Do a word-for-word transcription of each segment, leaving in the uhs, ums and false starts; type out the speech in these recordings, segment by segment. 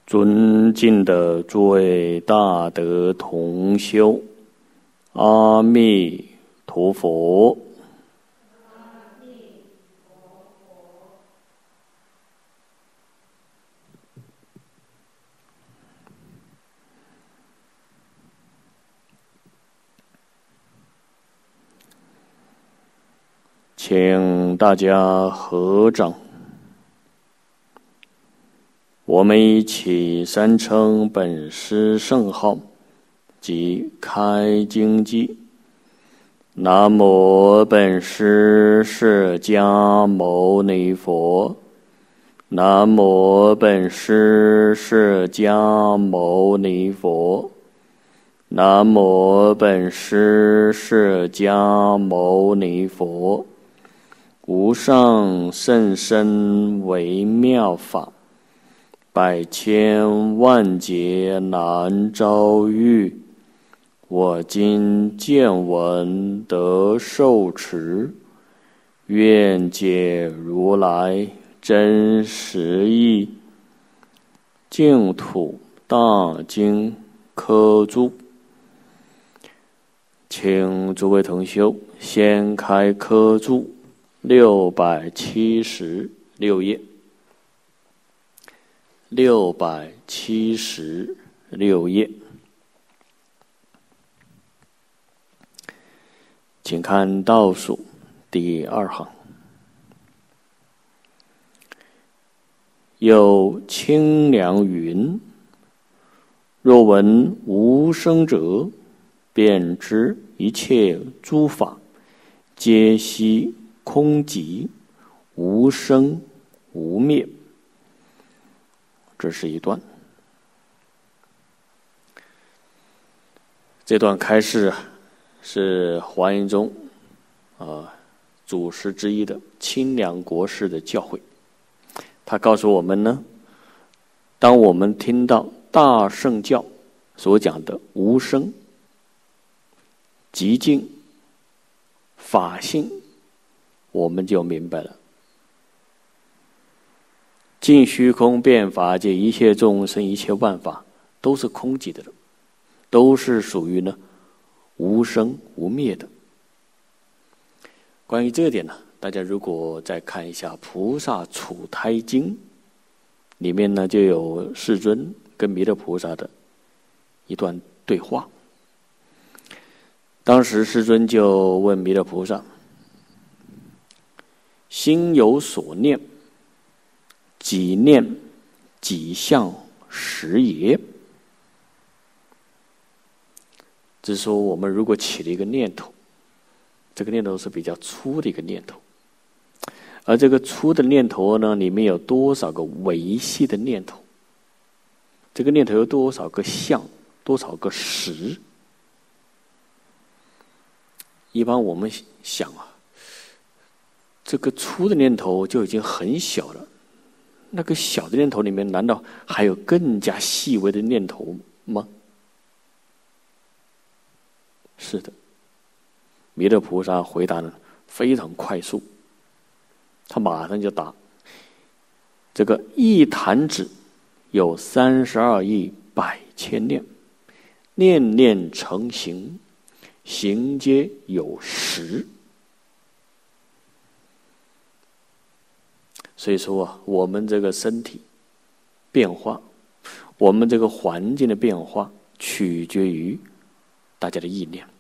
尊敬的诸位大德同修，阿弥陀佛。请大家合掌，我们一起三称本师圣号及开经偈。南无本师释迦牟尼佛，南无本师释迦牟尼佛，南无本师释迦牟尼佛。无上甚深微妙法，百千万劫难遭遇。我今见闻得受持，愿解如来真实义。净土大经科注，请诸位同修先开科注六百七十六页，六百七十六页，请看倒数第二行。有清凉云：若闻无生者，便知一切诸法皆悉空寂，无生无灭。这是一段。这段开示啊，是华严宗啊祖师之一的清凉国师的教诲。他告诉我们呢，当我们听到大乘教所讲的无生、寂静、法性，我们就明白了，尽虚空遍法界一切众生一切万法都是空寂的，都是属于呢无生无灭的。关于这一点呢，大家如果再看一下《菩萨处胎经》，里面呢就有世尊跟弥勒菩萨的一段对话。当时世尊就问弥勒菩萨：心有所念，己念己相实也。只是说我们如果起了一个念头，这个念头是比较粗的一个念头，而这个粗的念头呢，里面有多少个维系的念头？这个念头有多少个相，多少个实？一般我们想啊，这个粗的念头就已经很小了，那个小的念头里面难道还有更加细微的念头吗？是的，弥勒菩萨回答呢非常快速，他马上就答：这个一弹指有三十二亿百千念，念念成形，形皆有实。所以说啊，我们这个身体变化，我们这个环境的变化，取决于大家的意念。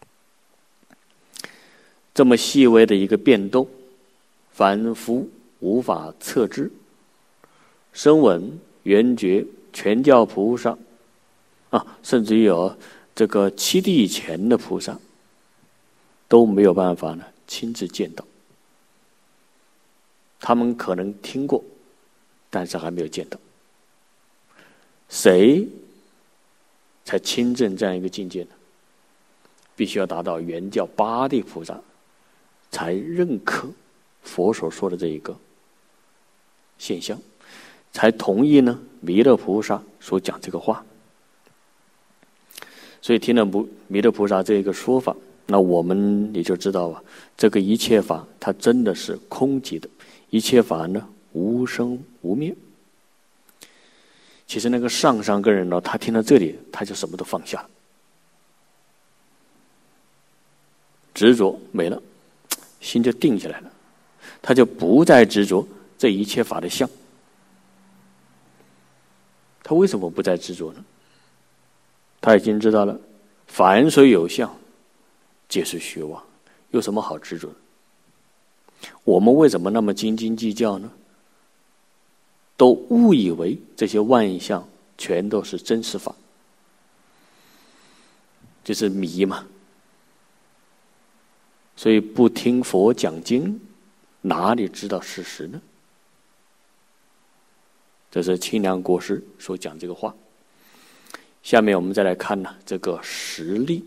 这么细微的一个变动，凡夫无法测知。声闻、缘觉、全教菩萨啊，甚至于有这个七地以前的菩萨，都没有办法呢亲自见到。他们可能听过，但是还没有见到。谁才亲证这样一个境界呢？必须要达到原教八地菩萨才认可佛所说的这一个现象，才同意呢弥勒菩萨所讲这个话。所以听了弥勒菩萨这一个说法，那我们也就知道啊，这个一切法它真的是空寂的，一切法呢无生无灭。 其实那个上上根人呢，他听到这里，他就什么都放下了，执着没了，心就定下来了，他就不再执着这一切法的相。他为什么不再执着呢？他已经知道了，凡所有相，皆是虚妄，有什么好执着的？我们为什么那么斤斤计较呢？都误以为这些万象全都是真实法，就是迷嘛。所以不听佛讲经，哪里知道事实呢？这是清凉国师所讲这个话。下面我们再来看呢，这个实例。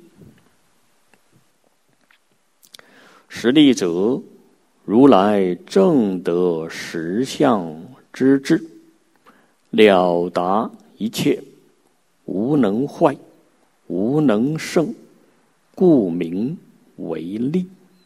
实例者，如来正得实相之智，了达一切，无能坏，无能胜，故名为例。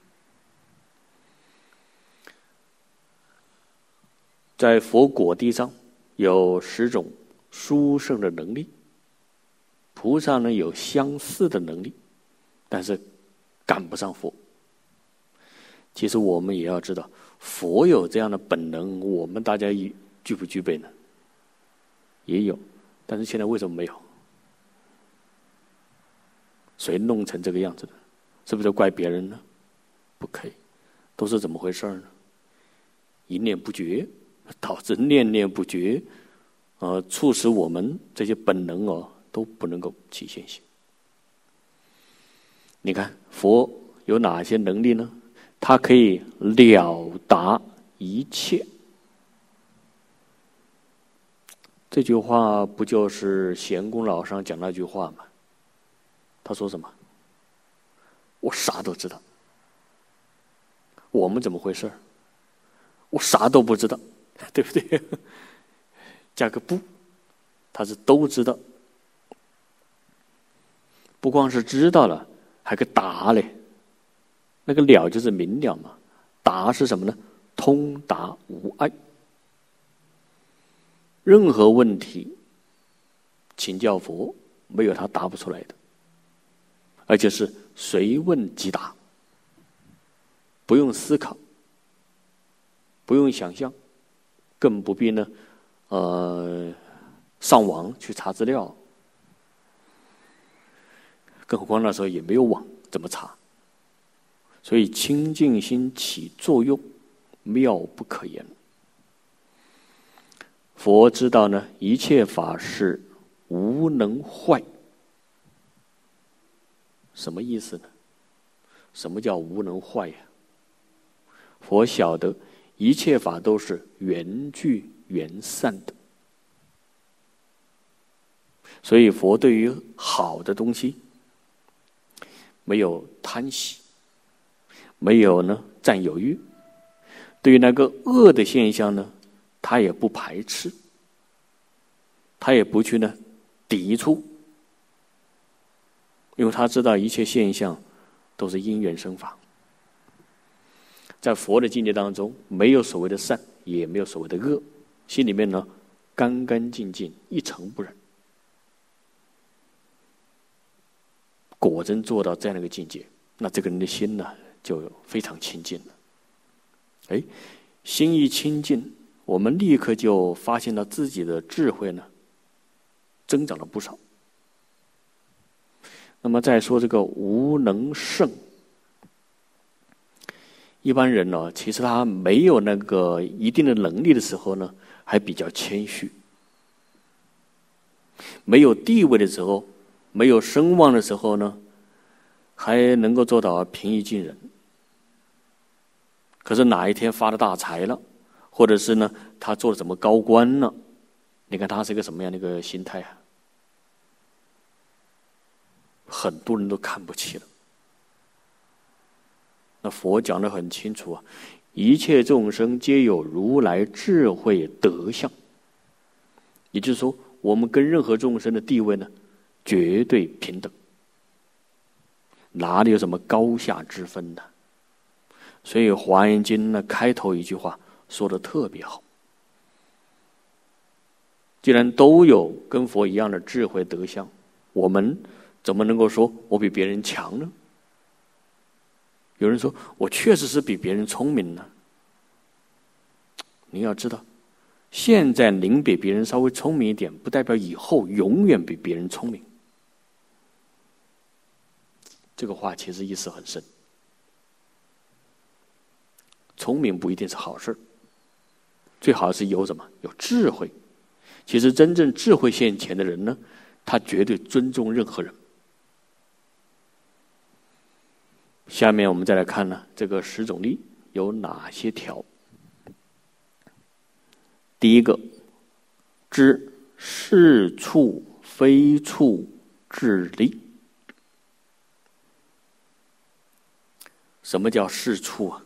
在佛果地上有十种殊胜的能力，菩萨呢有相似的能力，但是赶不上佛。其实我们也要知道，佛有这样的本能，我们大家具不具备呢？也有，但是现在为什么没有？谁弄成这个样子的？是不是怪别人呢？不可以，都是怎么回事呢？一念不绝，导致念念不绝，呃，促使我们这些本能哦都不能够起现行。你看佛有哪些能力呢？他可以了达一切。这句话不就是贤公老上讲那句话吗？他说什么？我啥都知道。我们怎么回事？我啥都不知道，对不对？加个不，他是都知道。不光是知道了，还个达嘞。那个了就是明了嘛，达是什么呢？通达无碍。任何问题请教佛，没有他答不出来的，而且是随问即答，不用思考，不用想象，更不必呢，呃，上网去查资料，更何况那时候也没有网，怎么查？所以清净心起作用，妙不可言。佛知道呢，一切法是无能坏。什么意思呢？什么叫无能坏呀？佛晓得一切法都是缘聚缘散的，所以佛对于好的东西没有贪喜，没有呢占有欲，对于那个恶的现象呢，他也不排斥，他也不去呢抵触，因为他知道一切现象都是因缘生法。在佛的境界当中，没有所谓的善，也没有所谓的恶，心里面呢干干净净，一尘不染。果真做到这样的一个境界，那这个人的心呢就非常清净了。哎，心一清净，我们立刻就发现了自己的智慧呢增长了不少。那么再说这个无能胜，一般人呢，其实他没有那个一定的能力的时候呢，还比较谦虚；没有地位的时候，没有声望的时候呢，还能够做到平易近人。可是哪一天发了大财了，或者是呢他做了什么高官了，你看他是一个什么样的一个心态啊？很多人都看不起了。那佛讲得很清楚啊，一切众生皆有如来智慧德相，也就是说，我们跟任何众生的地位呢，绝对平等，哪里有什么高下之分呢？所以《华严经》呢开头一句话说得特别好， 既然都有跟佛一样的智慧德相，我们怎么能够说我比别人强呢？有人说我确实是比别人聪明呢。您要知道，现在您比别人稍微聪明一点，不代表以后永远比别人聪明。这个话其实意思很深。聪明不一定是好事，最好是有什么？有智慧。其实真正智慧现前的人呢，他绝对尊重任何人。下面我们再来看呢，这个十种力有哪些条？第一个，知是处非处智力。什么叫是处啊？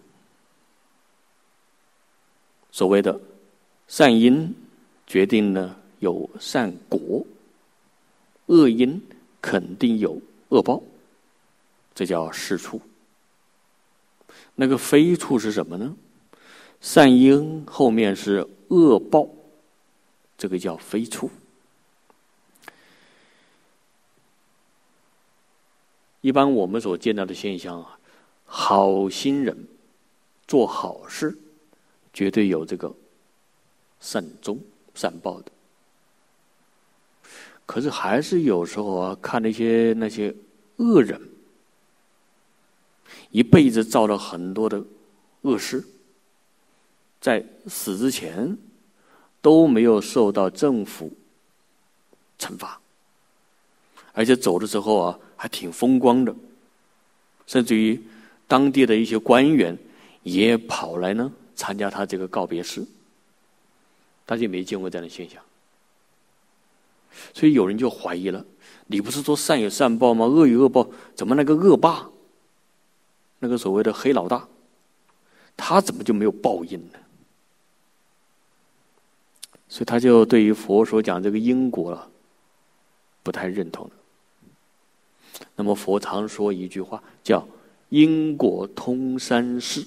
所谓的善因决定呢有善果，恶因肯定有恶报，这叫是处。那个非处是什么呢？善因后面是恶报，这个叫非处。一般我们所见到的现象啊，好心人做好事，绝对有这个善终善报的。可是还是有时候啊，看那些那些恶人，一辈子造了很多的恶事，在死之前都没有受到政府惩罚，而且走的时候啊还挺风光的，甚至于当地的一些官员也跑来呢参加他这个告别式。大家也没见过这样的现象，所以有人就怀疑了：你不是说善有善报吗？恶有恶报，怎么那个恶霸，那个所谓的黑老大，他怎么就没有报应呢？所以他就对于佛所讲这个因果了，不太认同了。那么佛常说一句话，叫因果通三世。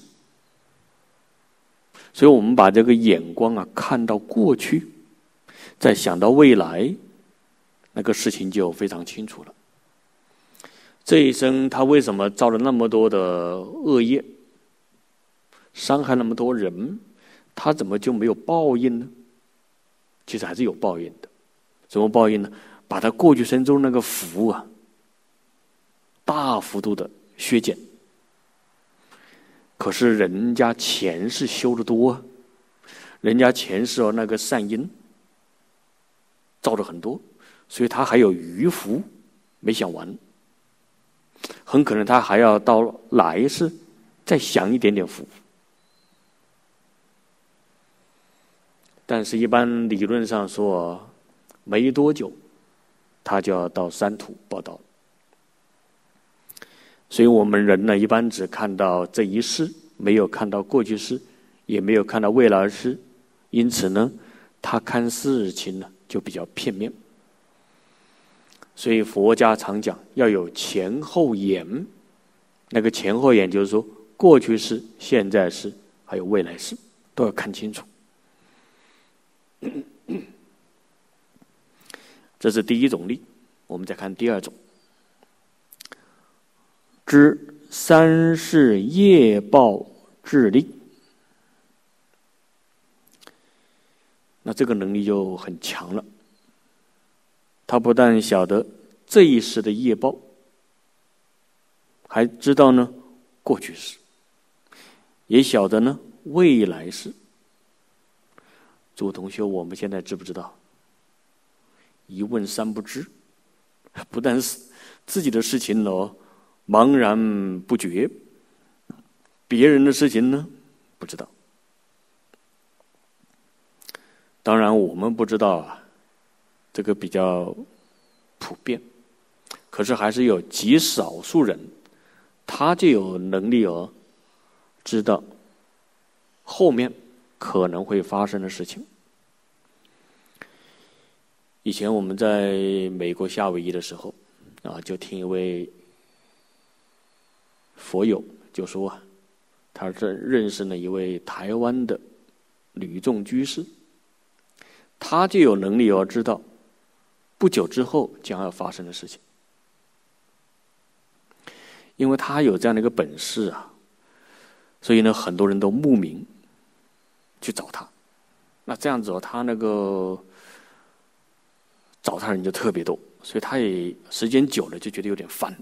所以我们把这个眼光啊看到过去，再想到未来，那个事情就非常清楚了。这一生他为什么造了那么多的恶业，伤害那么多人，他怎么就没有报应呢？其实还是有报应的。怎么报应呢？把他过去生中那个福啊大幅度的削减。可是人家前世修得多啊，人家前世哦那个善因造了很多，所以他还有余福没享完，很可能他还要到来世再享一点点福。但是一般理论上说，没多久他就要到三途报道。所以我们人呢，一般只看到这一世，没有看到过去世，也没有看到未来世，因此呢，他看事情呢就比较片面。所以佛家常讲要有前后眼，那个前后眼就是说，过去世、现在世还有未来世都要看清楚。这是第一种力。我们再看第二种，知三世业报智力。那这个能力就很强了。他不但晓得这一世的业报，还知道呢过去世，也晓得呢未来世。诸位同学，我们现在知不知道？一问三不知，不但是自己的事情呢茫然不觉，别人的事情呢不知道。当然我们不知道啊，这个比较普遍，可是还是有极少数人，他就有能力哦知道后面可能会发生的事情。以前我们在美国夏威夷的时候啊，就听一位佛友就说啊，他是认识了一位台湾的女众居士， 他就有能力要知道不久之后将要发生的事情，因为他有这样的一个本事啊，所以呢，很多人都慕名去找他。那这样子哦，他那个找他人就特别多，所以他也时间久了就觉得有点烦。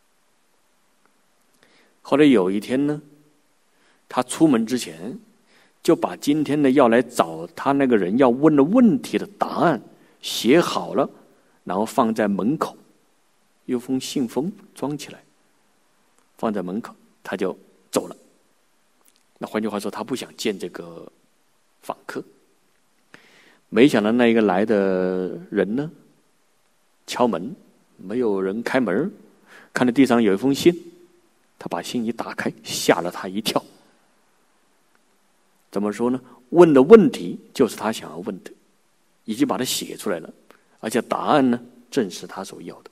后来有一天呢，他出门之前就把今天的要来找他那个人要问的问题的答案写好了，然后放在门口，用封信封装起来，放在门口，他就走了。那换句话说，他不想见这个访客。没想到那一个来的人呢，敲门，没有人开门，看到地上有一封信，他把信一打开，吓了他一跳。怎么说呢？问的问题就是他想要问的，已经把它写出来了，而且答案呢正是他所要的。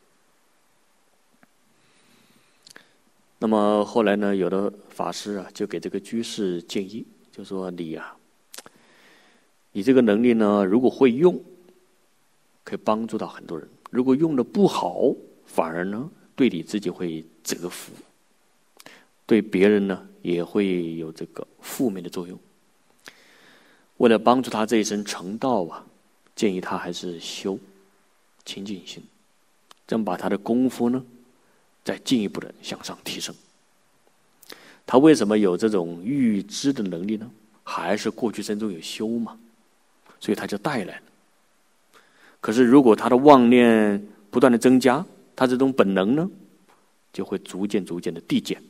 那么后来呢，有的法师啊就给这个居士建议，就说你啊，你这个能力呢，如果会用，可以帮助到很多人；如果用的不好，反而呢对你自己会折服，对别人呢也会有这个负面的作用。为了帮助他这一生成道啊，建议他还是修清净心，这样把他的功夫呢再进一步的向上提升。他为什么有这种预知的能力呢？还是过去生中有修嘛，所以他就带来了。可是如果他的妄念不断的增加，他这种本能呢就会逐渐逐渐的递减。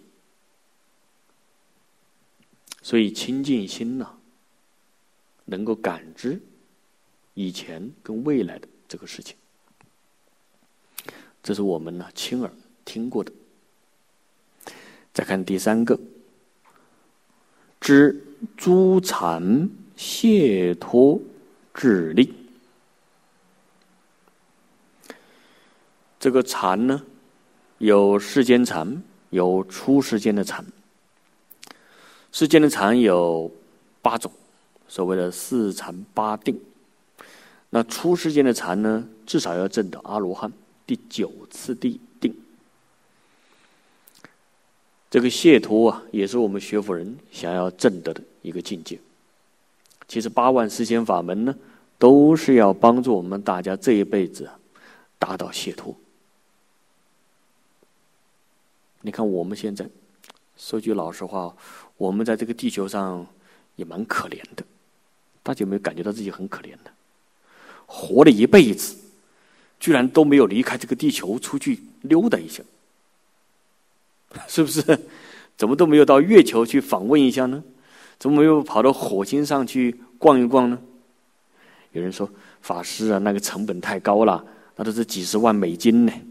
所以清净心呢、啊能够感知以前跟未来的这个事情，这是我们呢亲耳听过的。再看第三个，知诸禅解脱智力。这个禅呢，有世间禅，有出世间的禅。世间的禅有八种，所谓的四禅八定。那出世间的禅呢，至少要证到阿罗汉第九次第定。这个解脱啊，也是我们学佛人想要证得的一个境界。其实八万四千法门呢，都是要帮助我们大家这一辈子啊，达到解脱。你看我们现在，说句老实话，我们在这个地球上也蛮可怜的。大家有没有感觉到自己很可怜的？活了一辈子，居然都没有离开这个地球出去溜达一下，是不是？怎么都没有到月球去访问一下呢？怎么没有跑到火星上去逛一逛呢？有人说，法师啊，那个成本太高了，那都是几十万美金呢。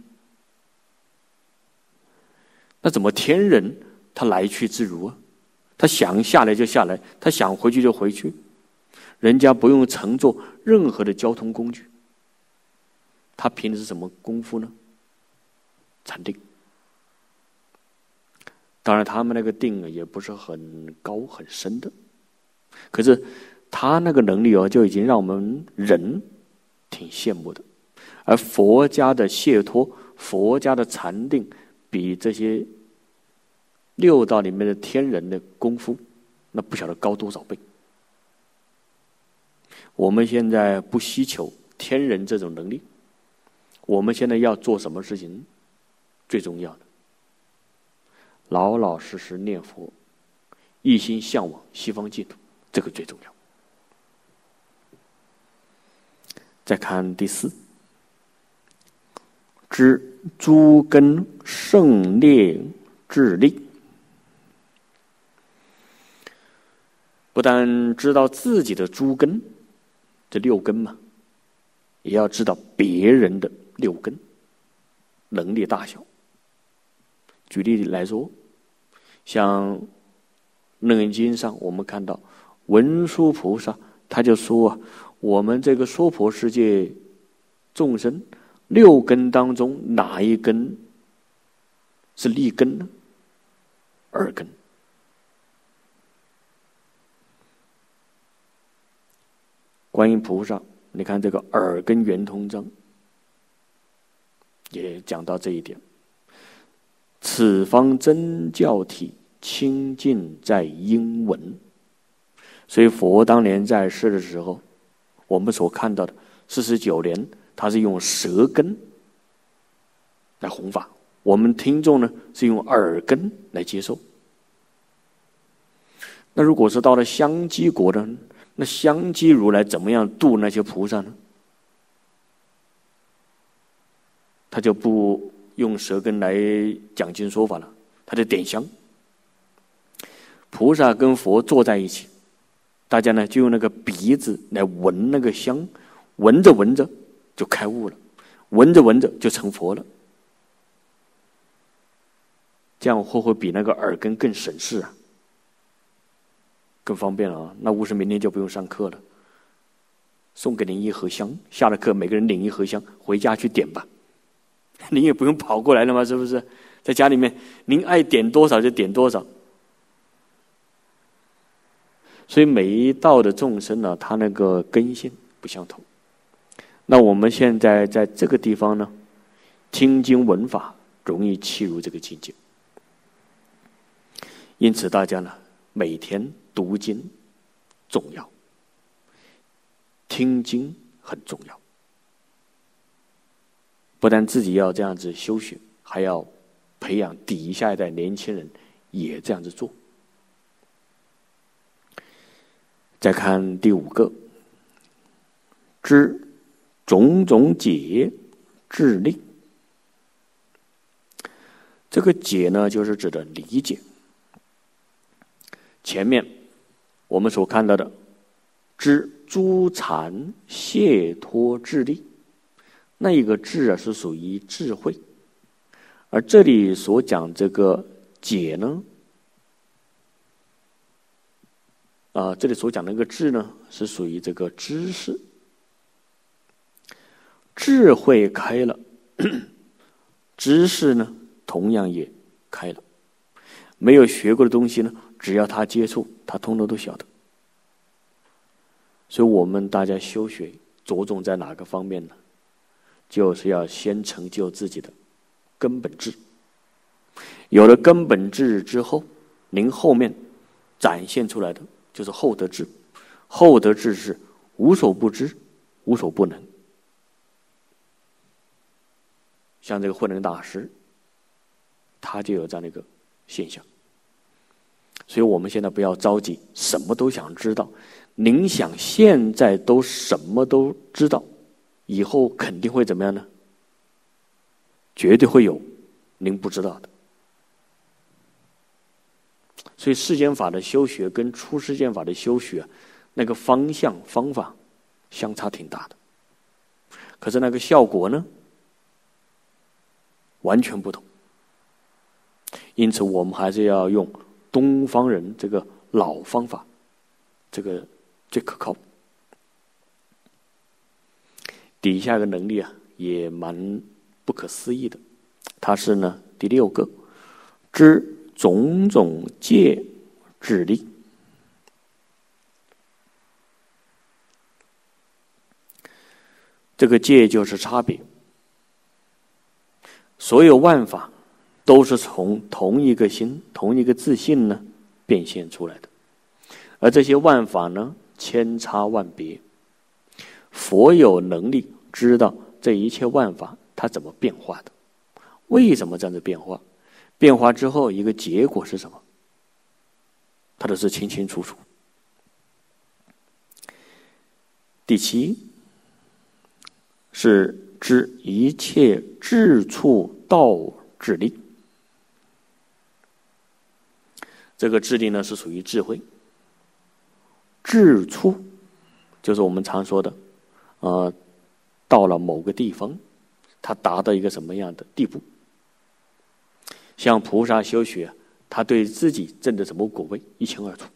那怎么天人他来去自如啊？他想下来就下来，他想回去就回去。人家不用乘坐任何的交通工具，他凭的是什么功夫呢？禅定。当然他们那个定也不是很高很深的，可是他那个能力哦，就已经让我们人挺羡慕的。而佛家的解脱，佛家的禅定，比这些六道里面的天人的功夫，那不晓得高多少倍。我们现在不希求天人这种能力，我们现在要做什么事情？最重要的，老老实实念佛，一心向往西方净土，这个最重要。再看第四，知诸根胜劣智力。不但知道自己的诸根，这六根嘛，也要知道别人的六根能力大小。举例来说，像《楞严经》上我们看到文殊菩萨他就说啊，我们这个娑婆世界众生六根当中哪一根是利根呢？耳根。观音菩萨你看这个耳根圆通章也讲到这一点。此方真教体清净在音闻，所以佛当年在世的时候，我们所看到的四十九年，他是用舌根来弘法，我们听众呢是用耳根来接受。那如果是到了香积国呢，那香积如来怎么样度那些菩萨呢？他就不用舌根来讲经说法了，他就点香。菩萨跟佛坐在一起，大家呢就用那个鼻子来闻那个香，闻着闻着就开悟了，闻着闻着就成佛了。这样会不会比那个耳根更省事啊？更方便了啊！那巫师明天就不用上课了，送给您一盒香，下了课每个人领一盒香，回家去点吧。您也不用跑过来了嘛，是不是？在家里面，您爱点多少就点多少。所以每一道的众生呢，他那个根性不相同。那我们现在在这个地方呢，听经闻法容易契入这个境界。因此大家呢，每天读经重要，听经很重要。不但自己要这样子修学，还要培养底下一代年轻人也这样子做。再看第五个，知种种解智力。这个解呢，就是指的理解。前面我们所看到的知诸禅解脱智力，那一个智啊是属于智慧，而这里所讲这个解呢，啊、呃，这里所讲的那个智呢，是属于这个知识。智慧开了，知识呢同样也开了。没有学过的东西呢，只要他接触，他通通都晓得。所以我们大家修学着重在哪个方面呢？就是要先成就自己的根本智。有了根本智之后，您后面展现出来的就是后得智。后得智是无所不知，无所不能。像这个慧能大师，他就有这样的一个现象。所以我们现在不要着急，什么都想知道。您想现在都什么都知道，以后肯定会怎么样呢？绝对会有您不知道的。所以世间法的修学跟出世间法的修学，那个方向方法相差挺大的。可是那个效果呢，完全不同。因此我们还是要用东方人这个老方法，这个最可靠。底下一个能力啊，也蛮不可思议的。它是呢第六个，知种种戒智力。这个戒就是差别。所有万法都是从同一个心、同一个自信呢变现出来的，而这些万法呢，千差万别。佛有能力知道这一切万法它怎么变化的，为什么这样子变化？变化之后一个结果是什么？他都是清清楚楚。第七是知一切智处道智力。这个智力呢是属于智慧。智处就是我们常说的，呃，到了某个地方，他达到一个什么样的地步？像菩萨修学，他对自己证的什么果位一清二楚。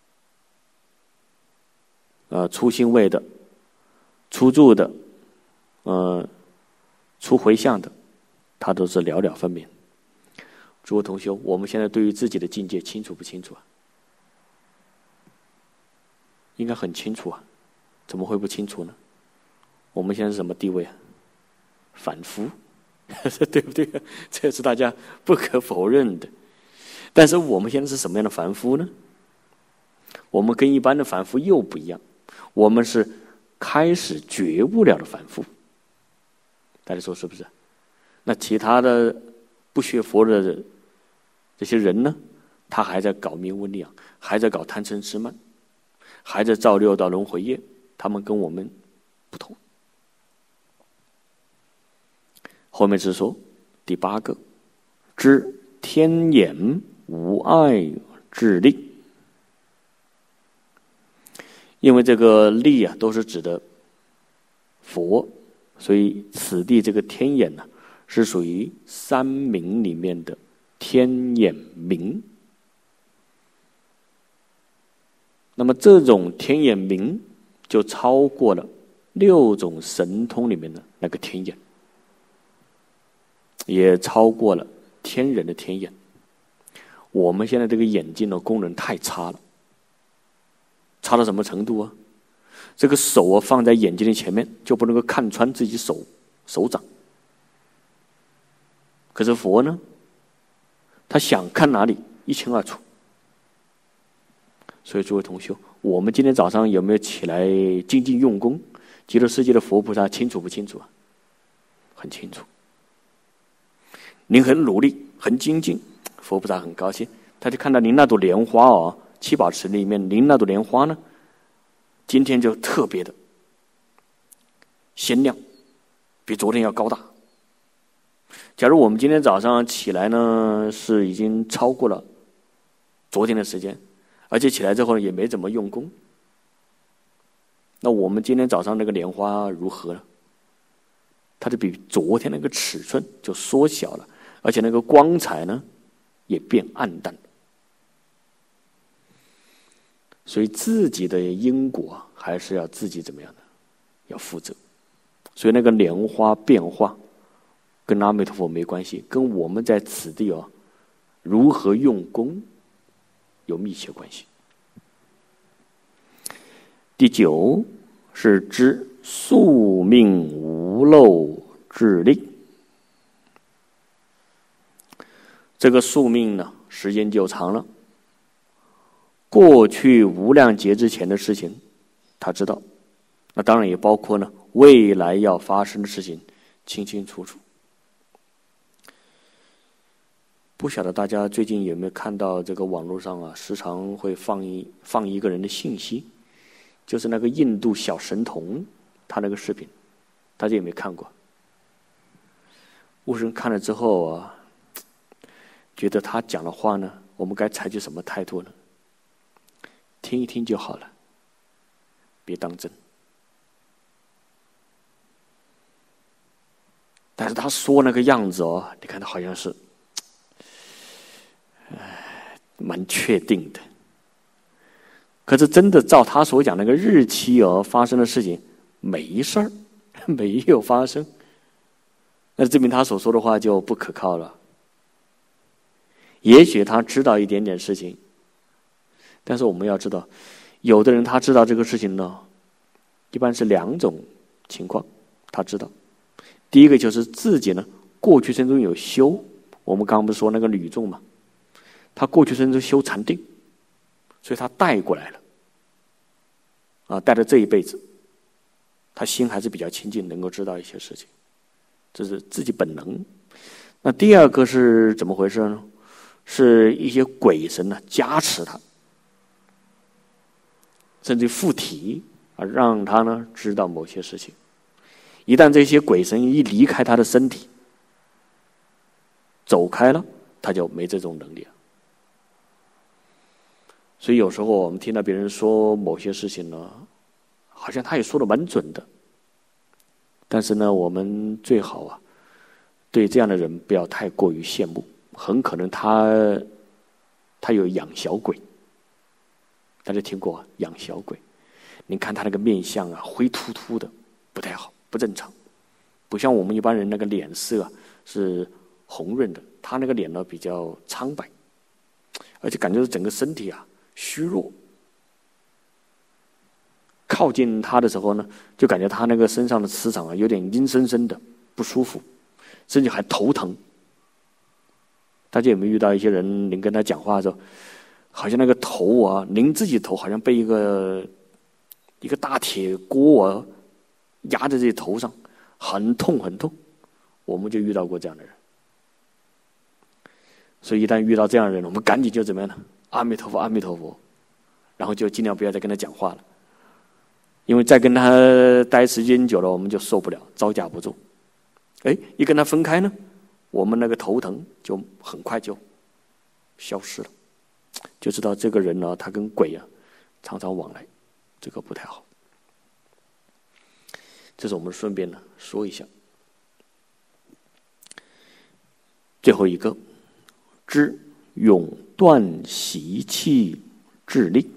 呃，出心位的、出住的、呃，出回向的，他都是了了分明。诸位同学，我们现在对于自己的境界清楚不清楚啊？应该很清楚啊，怎么会不清楚呢？ 我们现在是什么地位啊？凡夫，对不对？这是大家不可否认的。但是我们现在是什么样的凡夫呢？我们跟一般的凡夫又不一样，我们是开始觉悟了的凡夫。大家说是不是？那其他的不学佛的这些人呢，他还在搞名闻利养，还在搞贪嗔痴慢，还在造六道轮回业，他们跟我们不同。后面是说第八个，知天眼无碍智力。因为这个力啊都是指的佛，所以此地这个天眼呢、啊、是属于三明里面的天眼明。那么这种天眼明就超过了六种神通里面的那个天眼，也超过了天人的天眼。我们现在这个眼睛的功能太差了，差到什么程度啊？这个手啊放在眼睛的前面就不能够看穿自己手手掌。可是佛呢，他想看哪里一清二楚。所以诸位同学，我们今天早上有没有起来精进用功？极乐世界的佛菩萨清楚不清楚啊？很清楚。您很努力很精进，佛菩萨很高兴，他就看到您那朵莲花哦，七宝池里面您那朵莲花呢，今天就特别的鲜亮，比昨天要高大。假如我们今天早上起来呢，是已经超过了昨天的时间，而且起来之后呢也没怎么用功，那我们今天早上那个莲花如何呢？它就比昨天那个尺寸就缩小了，而且那个光彩呢也变暗淡了。所以自己的因果还是要自己怎么样的，要负责。所以那个莲花变化跟阿弥陀佛没关系，跟我们在此地哦如何用功有密切关系。第九是知宿命无漏智力。这个宿命呢，时间就长了。过去无量劫之前的事情，他知道，那当然也包括呢未来要发生的事情，清清楚楚。不晓得大家最近有没有看到这个网络上啊，时常会放一放一个人的信息，就是那个印度小神童，他那个视频，大家有没有看过？悟生看了之后啊，觉得他讲的话呢，我们该采取什么态度呢？听一听就好了，别当真。但是他说那个样子哦，你看他好像是，唉，蛮确定的。可是真的照他所讲那个日期哦发生的事情，没事儿，没有发生，那证明他所说的话就不可靠了。也许他知道一点点事情，但是我们要知道，有的人他知道这个事情呢，一般是两种情况，他知道。第一个就是自己呢，过去生中有修，我们刚刚不是说那个女众嘛，他过去生中修禅定，所以他带过来了，啊，带了这一辈子，他心还是比较清净，能够知道一些事情，这是自己本能。那第二个是怎么回事呢？是一些鬼神呢加持他，甚至附体啊，让他呢知道某些事情。一旦这些鬼神一离开他的身体，走开了，他就没这种能力了。所以有时候我们听到别人说某些事情呢，好像他也说的蛮准的，但是呢，我们最好啊，对这样的人不要太过于羡慕，很可能他他有养小鬼。大家听过养小鬼？你看他那个面相啊，灰秃秃的，不太好，不正常，不像我们一般人那个脸色啊是红润的，他那个脸呢比较苍白，而且感觉整个身体啊虚弱， 靠近他的时候呢，就感觉他那个身上的磁场啊，有点阴森森的，不舒服，甚至还头疼。大家有没有遇到一些人，您跟他讲话的时候，好像那个头啊，您自己头好像被一个一个大铁锅啊压在自己头上，很痛很痛。我们就遇到过这样的人。所以一旦遇到这样的人，我们赶紧就怎么样呢？阿弥陀佛，阿弥陀佛，然后就尽量不要再跟他讲话了，因为再跟他待时间久了，我们就受不了，招架不住。哎，一跟他分开呢，我们那个头疼就很快就消失了，就知道这个人呢，他跟鬼啊常常往来，这个不太好。这是我们顺便呢说一下。最后一个，知永断习气智力。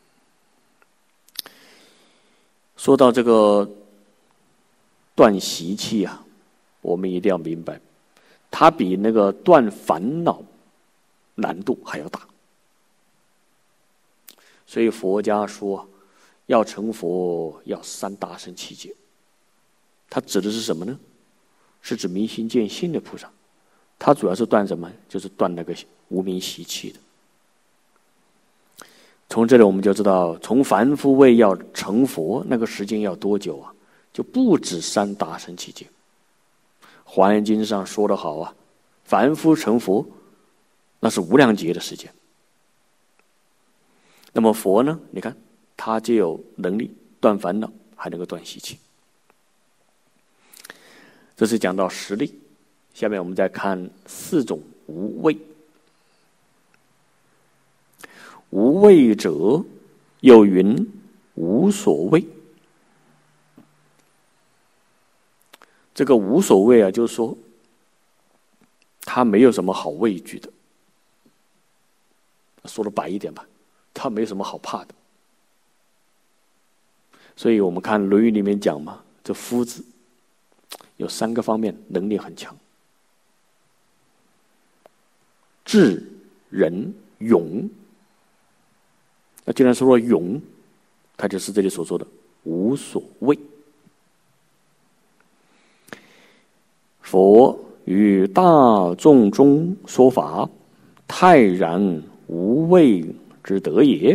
说到这个断习气啊，我们一定要明白，它比那个断烦恼难度还要大。所以佛家说，要成佛要三大乘七劫。它指的是什么呢？是指明心见性的菩萨。它主要是断什么？就是断那个无明习气的。从这里我们就知道，从凡夫位要成佛，那个时间要多久啊？就不止三大乘七劫。华严经上说得好啊，凡夫成佛，那是无量劫的时间。那么佛呢？你看，他就有能力断烦恼，还能够断习气。这是讲到实力。下面我们再看四种无畏。无畏者，又云无所谓。这个无所谓啊，就是说他没有什么好畏惧的。说的白一点吧，他没有什么好怕的。所以我们看《论语》里面讲嘛，这夫子有三个方面能力很强。智、仁、勇。那既然说了勇，它就是这里所说的无所谓。佛于大众中说法，泰然无畏之德也。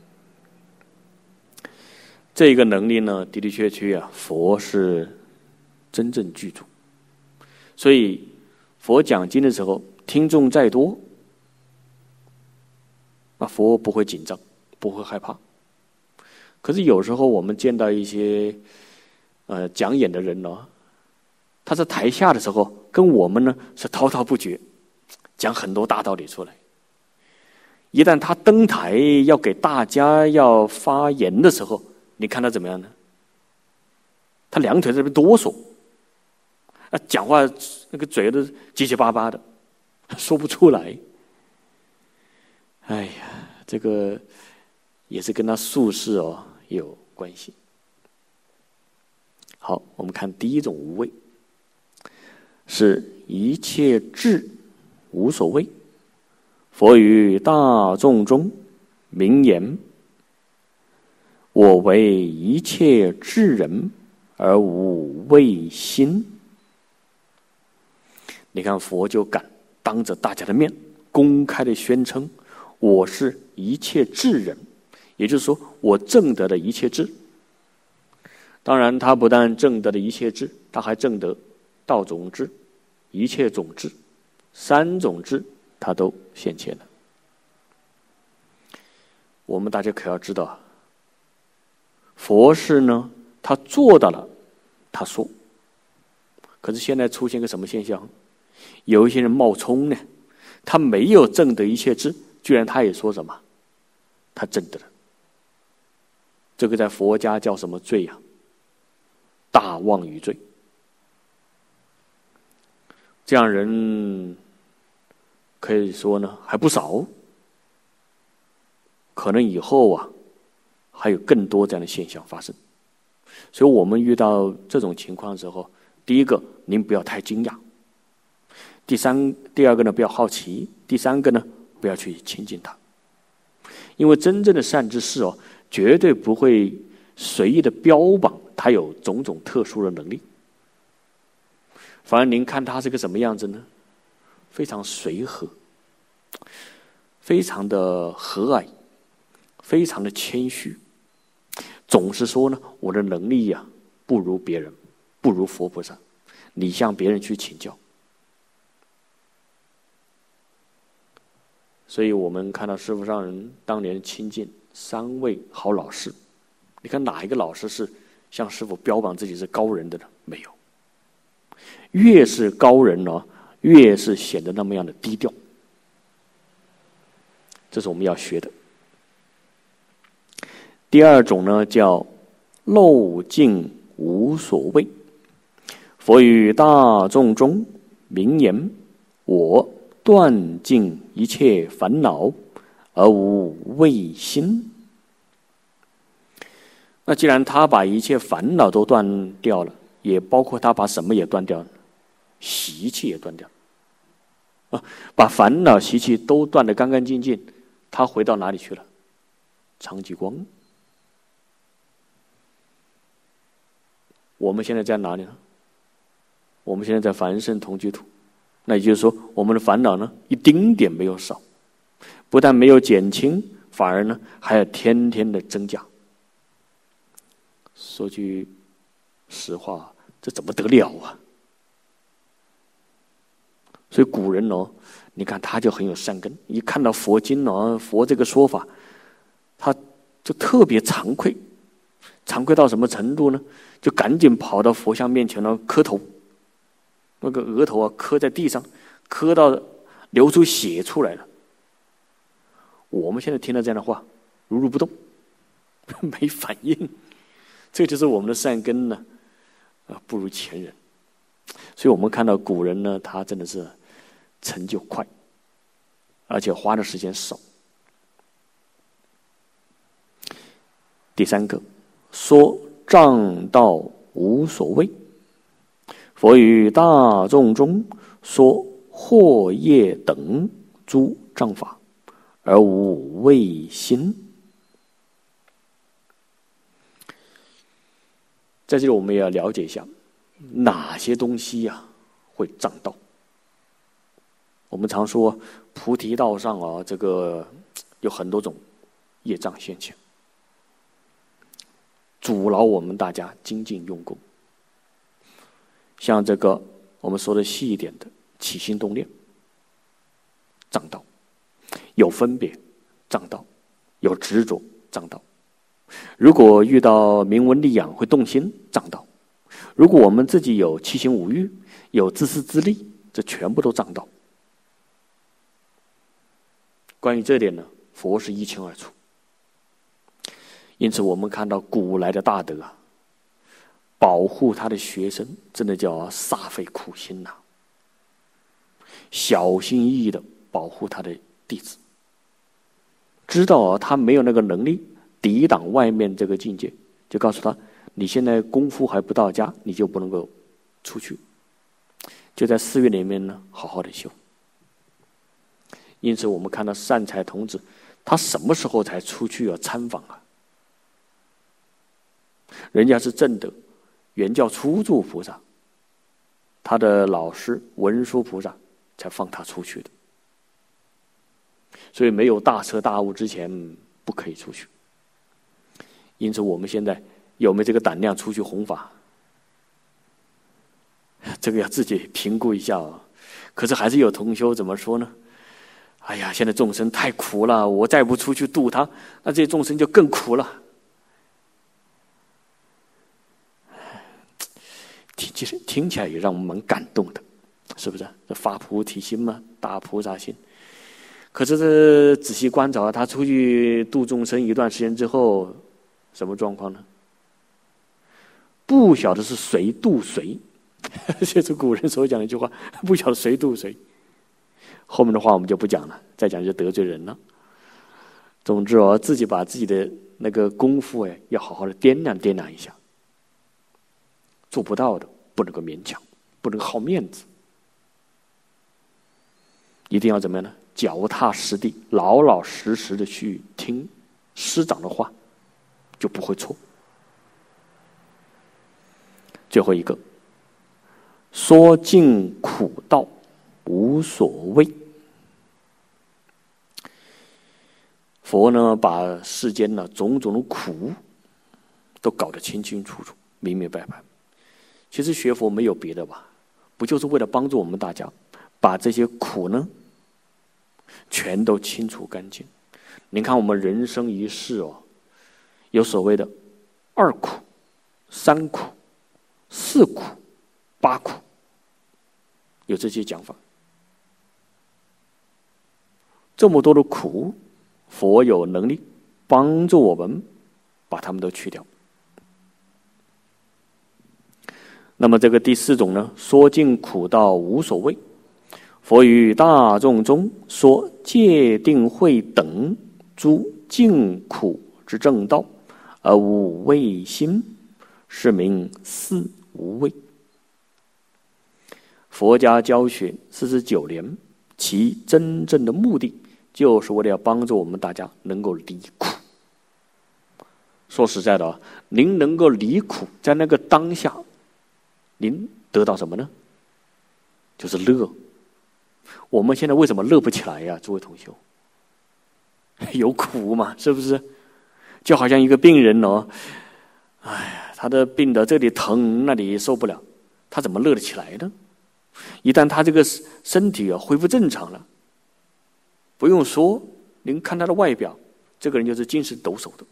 这个能力呢，的的确确啊，佛是真正具足。所以佛讲经的时候，听众再多，那佛不会紧张，不会害怕。可是有时候我们见到一些呃讲演的人呢，他在台下的时候跟我们呢是滔滔不绝，讲很多大道理出来。一旦他登台要给大家要发言的时候，你看他怎么样呢？他两腿在那边哆嗦，啊，讲话那个嘴都结结巴巴的，说不出来。哎呀，这个也是跟他术士哦有关系。好，我们看第一种无畏，是一切智无所谓。佛于大众中明言：我为一切智人，而无畏心。你看佛就敢当着大家的面公开的宣称，我是一切智人，也就是说我证得的一切智。当然他不但证得的一切智，他还证得道种智、一切种智，三种智他都现前了。我们大家可要知道，佛事呢他做到了，他说。可是现在出现个什么现象？有一些人冒充呢，他没有证得一切智，居然他也说什么他证得了。这个在佛家叫什么罪呀？大妄语罪。这样人可以说呢还不少，可能以后啊还有更多这样的现象发生。所以我们遇到这种情况的时候，第一个您不要太惊讶，第三第二个呢不要好奇，第三个呢不要去亲近他。因为真正的善知识哦，绝对不会随意的标榜他有种种特殊的能力。反而您看他是个什么样子呢？非常随和，非常的和蔼，非常的谦虚，总是说呢，我的能力呀、啊、不如别人，不如佛菩萨，你向别人去请教。所以我们看到师父上人当年亲近三位好老师，你看哪一个老师是向师父标榜自己是高人的呢？没有。越是高人呢，越是显得那么样的低调，这是我们要学的。第二种呢，叫漏尽无所谓。佛于大众中明言：我断尽一切烦恼，而无畏心。那既然他把一切烦恼都断掉了，也包括他把什么也断掉了？习气也断掉了。啊，把烦恼习气都断得干干净净，他回到哪里去了？常寂光。我们现在在哪里呢？我们现在在凡圣同居土，那也就是说，我们的烦恼呢，一丁点没有少，不但没有减轻，反而呢，还要天天的增加。说句实话，这怎么得了啊？所以古人哦，你看他就很有善根，一看到佛经哦，佛这个说法，他就特别惭愧，惭愧到什么程度呢？就赶紧跑到佛像面前呢磕头，那个额头啊磕在地上，磕到流出血出来了。我们现在听到这样的话，如如不动，没反应，这就是我们的善根呢，啊，不如前人。所以我们看到古人呢，他真的是成就快，而且花的时间少。第三个，说障道无所谓。佛于大众中说惑业等诸障法，而无畏心。在这里我们也要了解一下，哪些东西呀、啊、会障道。我们常说菩提道上啊，这个有很多种业障现前，阻挠我们大家精进用功。像这个我们说的细一点的起心动念，障道；有分别，障道；有执着，障道。如果遇到名闻利养会动心，障道；如果我们自己有七情五欲，有自私自利，这全部都障道。关于这点呢，佛是一清二楚。因此我们看到古来的大德啊，保护他的学生真的叫煞费苦心呐、啊，小心翼翼的保护他的弟子，知道啊他没有那个能力抵挡外面这个境界，就告诉他，你现在功夫还不到家，你就不能够出去，就在寺院里面呢好好的修。因此我们看到善财童子，他什么时候才出去啊参访啊？人家是正德原教初住菩萨，他的老师文殊菩萨才放他出去的，所以没有大彻大悟之前不可以出去。因此我们现在有没有这个胆量出去弘法，这个要自己评估一下啊。可是还是有同修怎么说呢？哎呀，现在众生太苦了，我再不出去度他，那这些众生就更苦了。听其实听起来也让我们蛮感动的，是不是？这发菩提心嘛，大菩萨心。可是这仔细观察，他出去度众生一段时间之后，什么状况呢？不晓得是谁度谁，这是古人所讲的一句话，不晓得谁度谁。后面的话我们就不讲了，再讲就得罪人了。总之哦，自己把自己的那个功夫哎，要好好的掂量掂量一下。做不到的不能够勉强，不能好面子，一定要怎么样呢？脚踏实地，老老实实的去听师长的话，就不会错。 最后一个，说尽苦道无所谓。佛呢，把世间呢种种的苦都搞得清清楚楚、明明白白。其实学佛没有别的吧，不就是为了帮助我们大家把这些苦呢全都清除干净？您看我们人生一世哦，有所谓的二苦、三苦、四苦、八苦，有这些讲法。这么多的苦，佛有能力帮助我们把它们都去掉。那么这个第四种呢，说尽苦道无所谓。佛于大众中说戒定慧等诸尽苦之正道，而无畏心，是名四无畏。佛家教学四十九年，其真正的目的就是为了要帮助我们大家能够离苦。说实在的啊，您能够离苦，在那个当下，您得到什么呢？就是乐。我们现在为什么乐不起来呀？诸位同学，有苦嘛，是不是？就好像一个病人哦，哎呀，他的病的这里疼，那里受不了，他怎么乐得起来呢？一旦他这个身体啊恢复正常了，不用说，您看他的外表，这个人就是精神抖擞的，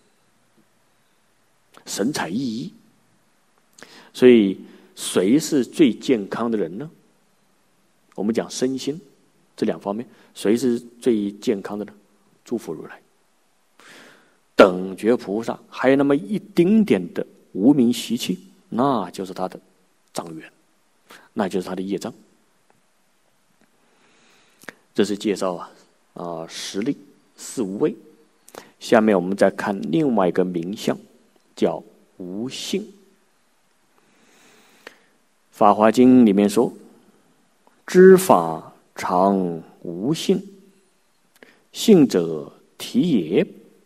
神采奕奕。所以谁是最健康的人呢？我们讲身心这两方面，谁是最健康的呢？诸佛如来、等觉菩萨，还有那么一丁点的无明习气，那就是他的障缘，那就是他的业障。这是介绍啊啊、呃、实力四无畏。下面我们再看另外一个名相，叫无性。法华经里面说，知法常无性，性者体也。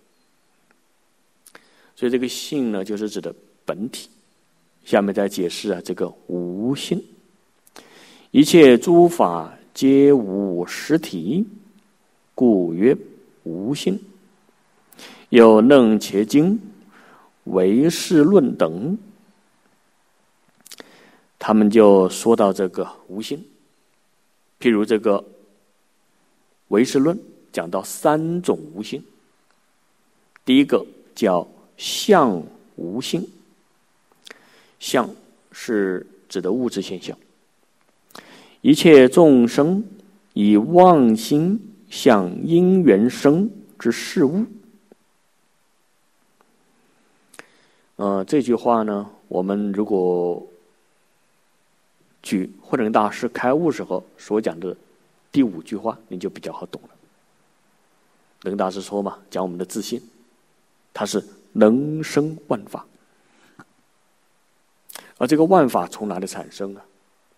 所以这个性呢，就是指的本体。下面再解释啊，这个无性，一切诸法皆无实体，故曰无性。有楞伽经、唯识论等，他们就说到这个无性。譬如这个唯识论讲到三种无性，第一个叫相无性。相是指的物质现象，一切众生以妄心想因缘生之事物。呃，这句话呢，我们如果举慧能大师开悟时候所讲的第五句话，你就比较好懂了。慧能大师说嘛，讲我们的自信，它是能生万法。而这个万法从哪里产生呢？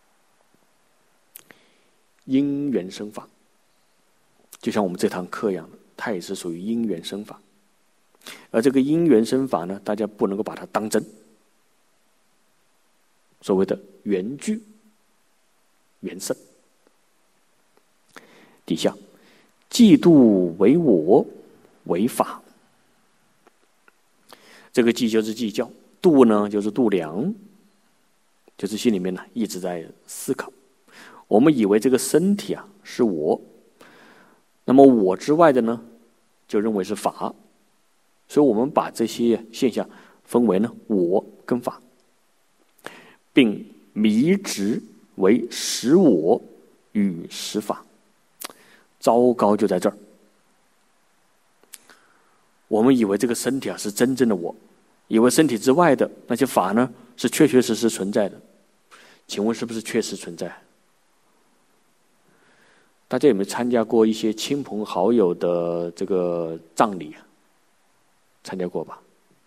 因缘生法，就像我们这堂课一样的，它也是属于因缘生法。而这个因缘生法呢，大家不能够把它当真。所谓的缘聚、缘生。底下，嫉妒为我为法。这个计就是计较，度呢就是度量，就是心里面呢一直在思考。我们以为这个身体啊是我，那么我之外的呢，就认为是法。所以我们把这些现象分为呢我跟法，并迷执为实我与实法。糟糕就在这儿，我们以为这个身体啊是真正的我，以为身体之外的那些法呢是确确实实存在的。请问是不是确实存在？大家有没有参加过一些亲朋好友的这个葬礼啊？参加过吧？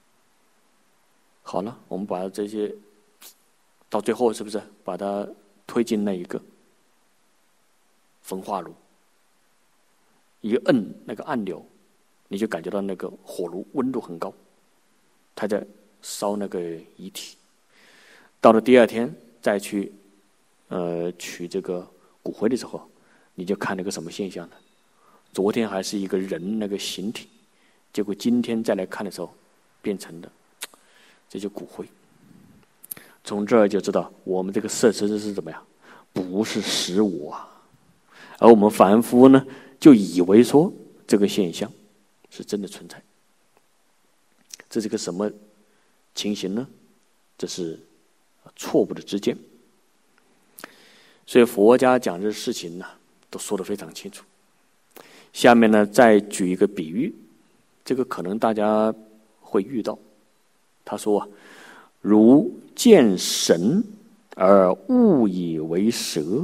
好了，我们把这些到最后是不是把它推进那一个焚化炉，一摁那个按钮，你就感觉到那个火炉温度很高，它在烧那个遗体。 到了第二天再去呃取这个骨灰的时候，你就看那个什么现象呢？昨天还是一个人那个形体，结果今天再来看的时候，变成了这就骨灰。从这儿就知道我们这个色执是怎么样，不是实我啊。而我们凡夫呢，就以为说这个现象是真的存在。这是个什么情形呢？这是错误的知见。所以佛家讲这事情呢，都说得非常清楚。下面呢，再举一个比喻，这个可能大家会遇到。他说啊，如见神而误以为蛇。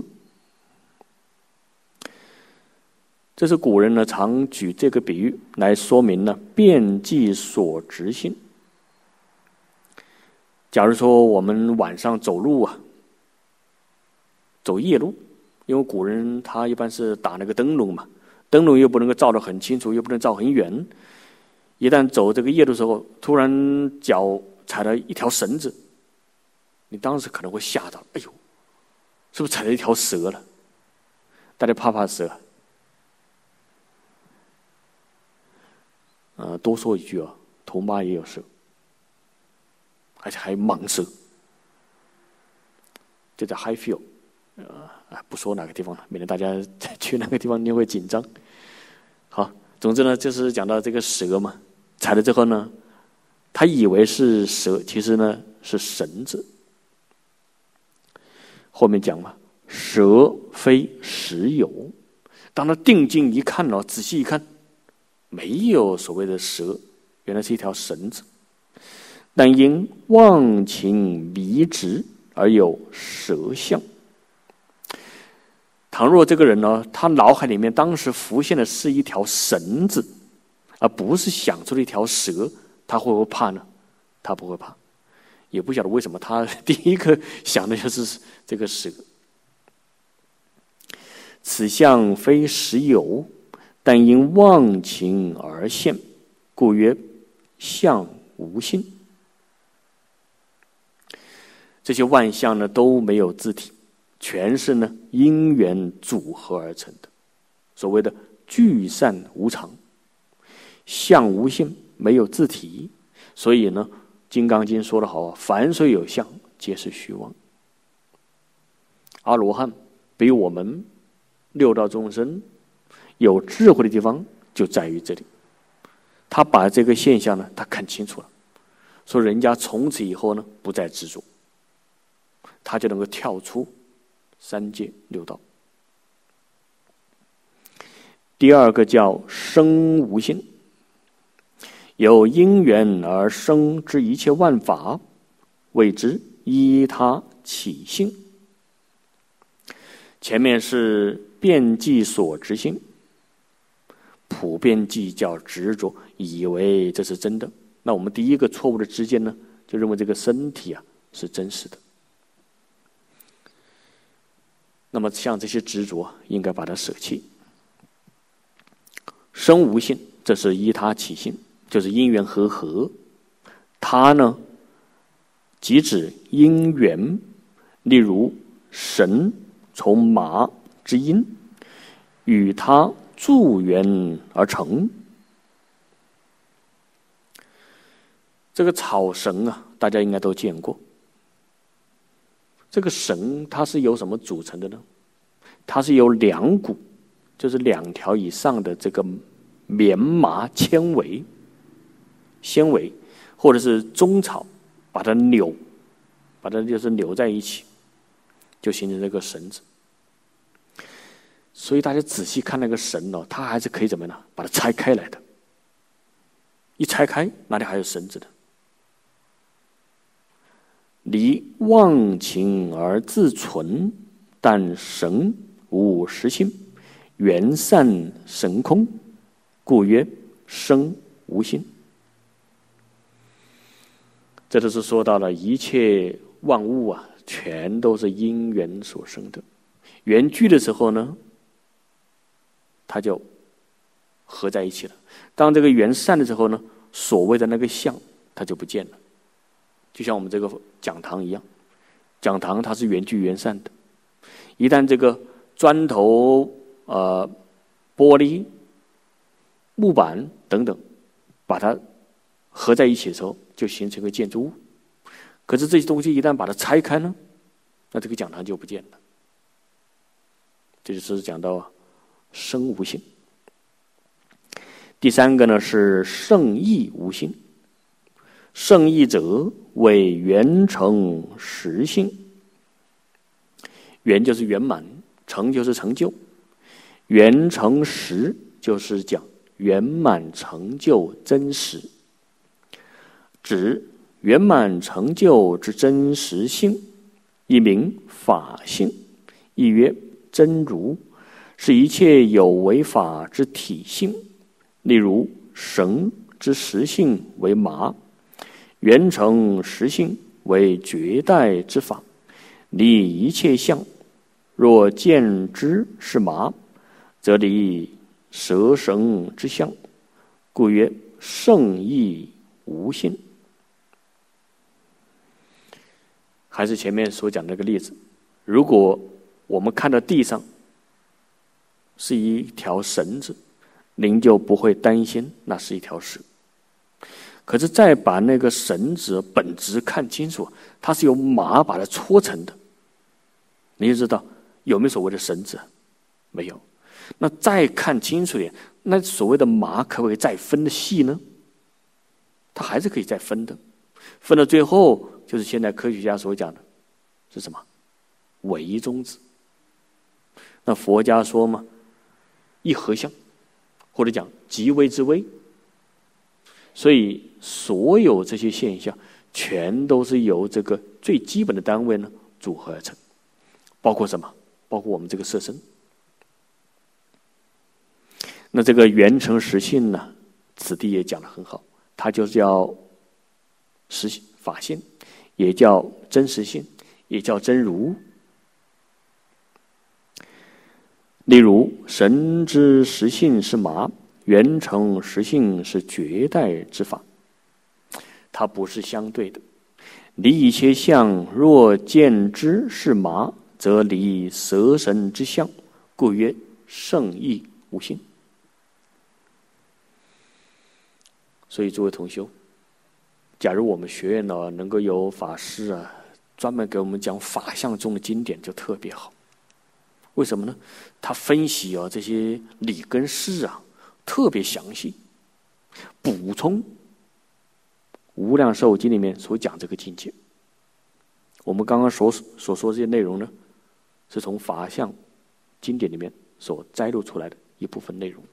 这是古人呢常举这个比喻来说明呢遍计所执性。假如说我们晚上走路啊，走夜路，因为古人他一般是打那个灯笼嘛，灯笼又不能够照得很清楚，又不能照很远。一旦走这个夜路的时候，突然脚踩了一条绳子，你当时可能会吓到，哎呦，是不是踩了一条蛇了？大家怕不怕蛇？呃，多说一句啊，头妈也有蛇，而且还有蟒蛇，就在 Highfield， 呃，不说哪个地方了，免得大家去那个地方你会紧张。好，总之呢，就是讲到这个蛇嘛，踩了之后呢，他以为是蛇，其实呢是绳子。后面讲嘛，蛇非实有。当他定睛一看了，仔细一看，没有所谓的蛇，原来是一条绳子。但因忘情迷执而有蛇相。倘若这个人呢，他脑海里面当时浮现的是一条绳子，而不是想出了一条蛇，他会不会怕呢？他不会怕，也不晓得为什么他第一个想的就是这个蛇。此相非实有，但因忘情而现，故曰相无性。这些万象呢都没有自体，全是呢因缘组合而成的。所谓的聚散无常，相无性，没有自体。所以呢，《金刚经》说得好啊，凡所有相，皆是虚妄。阿罗汉比我们六道众生有智慧的地方就在于这里，他把这个现象呢，他看清楚了，说人家从此以后呢，不再执着，他就能够跳出三界六道。第二个叫生无性，有因缘而生之一切万法，谓之依他起性。前面是遍计所执性，普遍计较执着，以为这是真的。那我们第一个错误的知见呢，就认为这个身体啊是真实的。那么像这些执着，应该把它舍弃。生无性，这是依他起性，就是因缘和合。他呢，即指因缘，例如神从麻之因，与他助缘而成。这个草绳啊，大家应该都见过。这个绳它是由什么组成的呢？它是由两股，就是两条以上的这个棉麻纤维、纤维或者是中草，把它扭，把它就是扭在一起，就形成这个绳子。所以大家仔细看那个绳哦，它还是可以怎么样呢？把它拆开来的。一拆开，哪里还有绳子的？离忘情而自存，但神无实性，缘散神空，故曰生无性。这就是说到了一切万物啊，全都是因缘所生的。缘聚的时候呢，它就合在一起了。当这个缘散的时候呢，所谓的那个相，它就不见了。就像我们这个讲堂一样， 讲堂它是圆聚圆散的，一旦这个砖头、呃玻璃、木板等等，把它合在一起的时候，就形成一个建筑物。可是这些东西一旦把它拆开呢，那这个讲堂就不见了。这就是讲到生无性。第三个呢是圣意无性。圣意者为圆成实性。圆就是圆满，成就是成就，圆成实就是讲圆满成就真实，指圆满成就之真实性，一名法性，一曰真如，是一切有为法之体性。例如绳之实性为麻，圆成实性为绝代之法，离一切相。若见之是麻，则离蛇绳之相，故曰圣意无性。还是前面所讲的那个例子，如果我们看到地上是一条绳子，您就不会担心那是一条蛇。可是再把那个绳子本质看清楚，它是由麻把它搓成的，你就知道有没有所谓的绳子？没有。那再看清楚点，那所谓的麻可不可以再分的细呢？它还是可以再分的，分到最后就是现在科学家所讲的是什么？唯中子。那佛家说嘛，一合相，或者讲即微之微。所以所有这些现象全都是由这个最基本的单位呢组合而成，包括什么？包括我们这个色身。那这个圆成实性呢，此地也讲得很好，它就叫实性法性，也叫真实性，也叫真如。例如神之实性是麻，圆成实性是绝代之法，它不是相对的。离一切相，若见之是麻，则离蛇神之相，故曰圣意无性。所以诸位同修，假如我们学院呢能够有法师啊专门给我们讲法相中的经典，就特别好。为什么呢？他分析啊这些理跟事啊特别详细，补充无量寿经里面所讲这个境界。我们刚刚所所说这些内容呢，是从法相经典里面所摘录出来的一部分内容。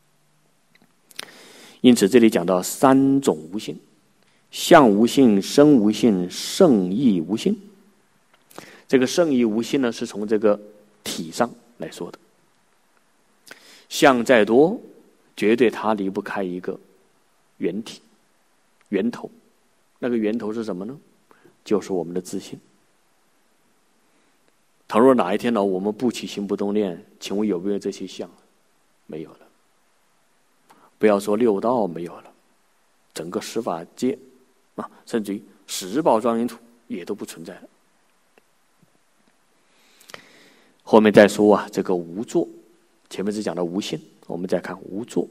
因此这里讲到三种无性：相无性、生无性、圣意无性。这个圣意无性呢，是从这个体上来说的。相再多，绝对它离不开一个源体、源头。那个源头是什么呢？就是我们的自信。倘若哪一天呢，我们不起心不动念，请问有没有这些相？没有了。不要说六道没有了，整个十法界啊，甚至于十宝庄严土也都不存在了。后面再说啊，这个无作，前面是讲的无性，我们再看无作，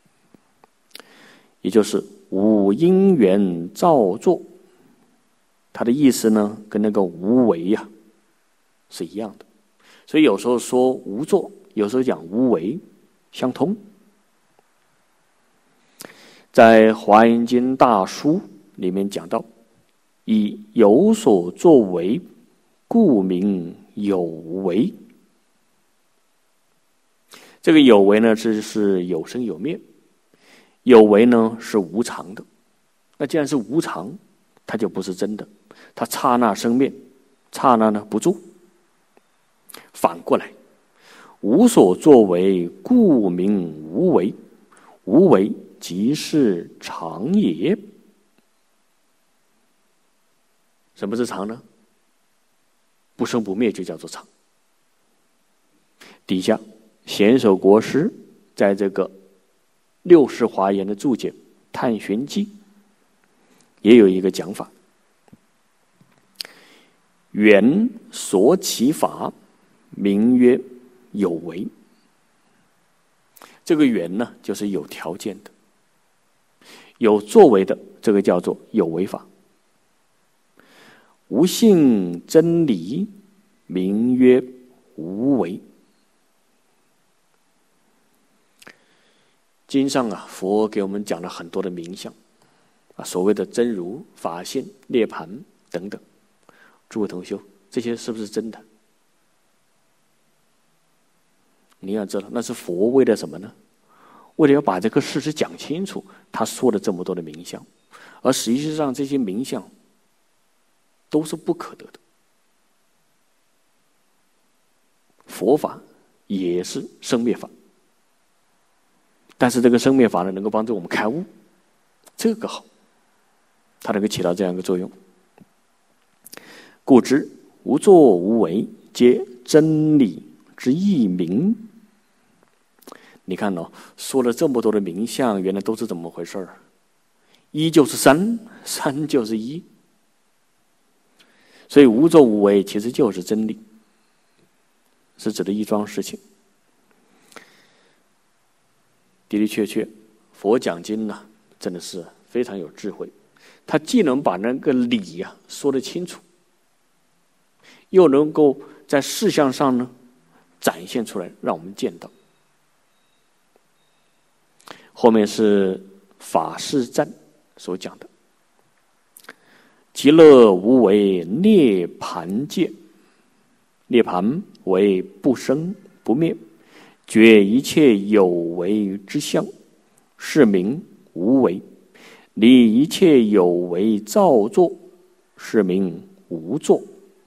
也就是无因缘造作。它的意思呢，跟那个无为呀、啊、是一样的。所以有时候说无作，有时候讲无为，相通。在《华严经》大书里面讲到，以有所作为，故名有为。这个有为呢，这是有生有灭；有为呢是无常的。那既然是无常，它就不是真的，它刹那生灭，刹那呢不住。反过来，无所作为，故名无为。无为即是常也。什么是常呢？不生不灭就叫做常。底下贤首国师在这个六世华严的注解《探寻记》也有一个讲法： 缘所起法，名曰有为。这个缘呢，就是有条件的，有作为的，这个叫做有为法。无性真理，名曰无为。经上啊，佛给我们讲了很多的名相啊，所谓的真如、法性、涅槃等等。诸位同修，这些是不是真的？你要知道，那是佛为了什么呢？为了要把这个事实讲清楚，他说了这么多的名相，而实际上这些名相都是不可得的。佛法也是生灭法，但是这个生灭法呢，能够帮助我们开悟，这个好，它能够起到这样一个作用。故知无作无为，皆真理之义名。你看哦，说了这么多的名相，原来都是怎么回事儿？一就是三，三就是一。所以无作无为其实就是真理，是指的一桩事情。的的确确，佛讲经呢，真的是非常有智慧。他既能把那个理呀、啊、说得清楚，又能够在事项上呢展现出来，让我们见到。后面是法事赞所讲的极乐无为涅盘界，涅盘为不生不灭，绝一切有为之相，是名无为；离一切有为造作，是名无作。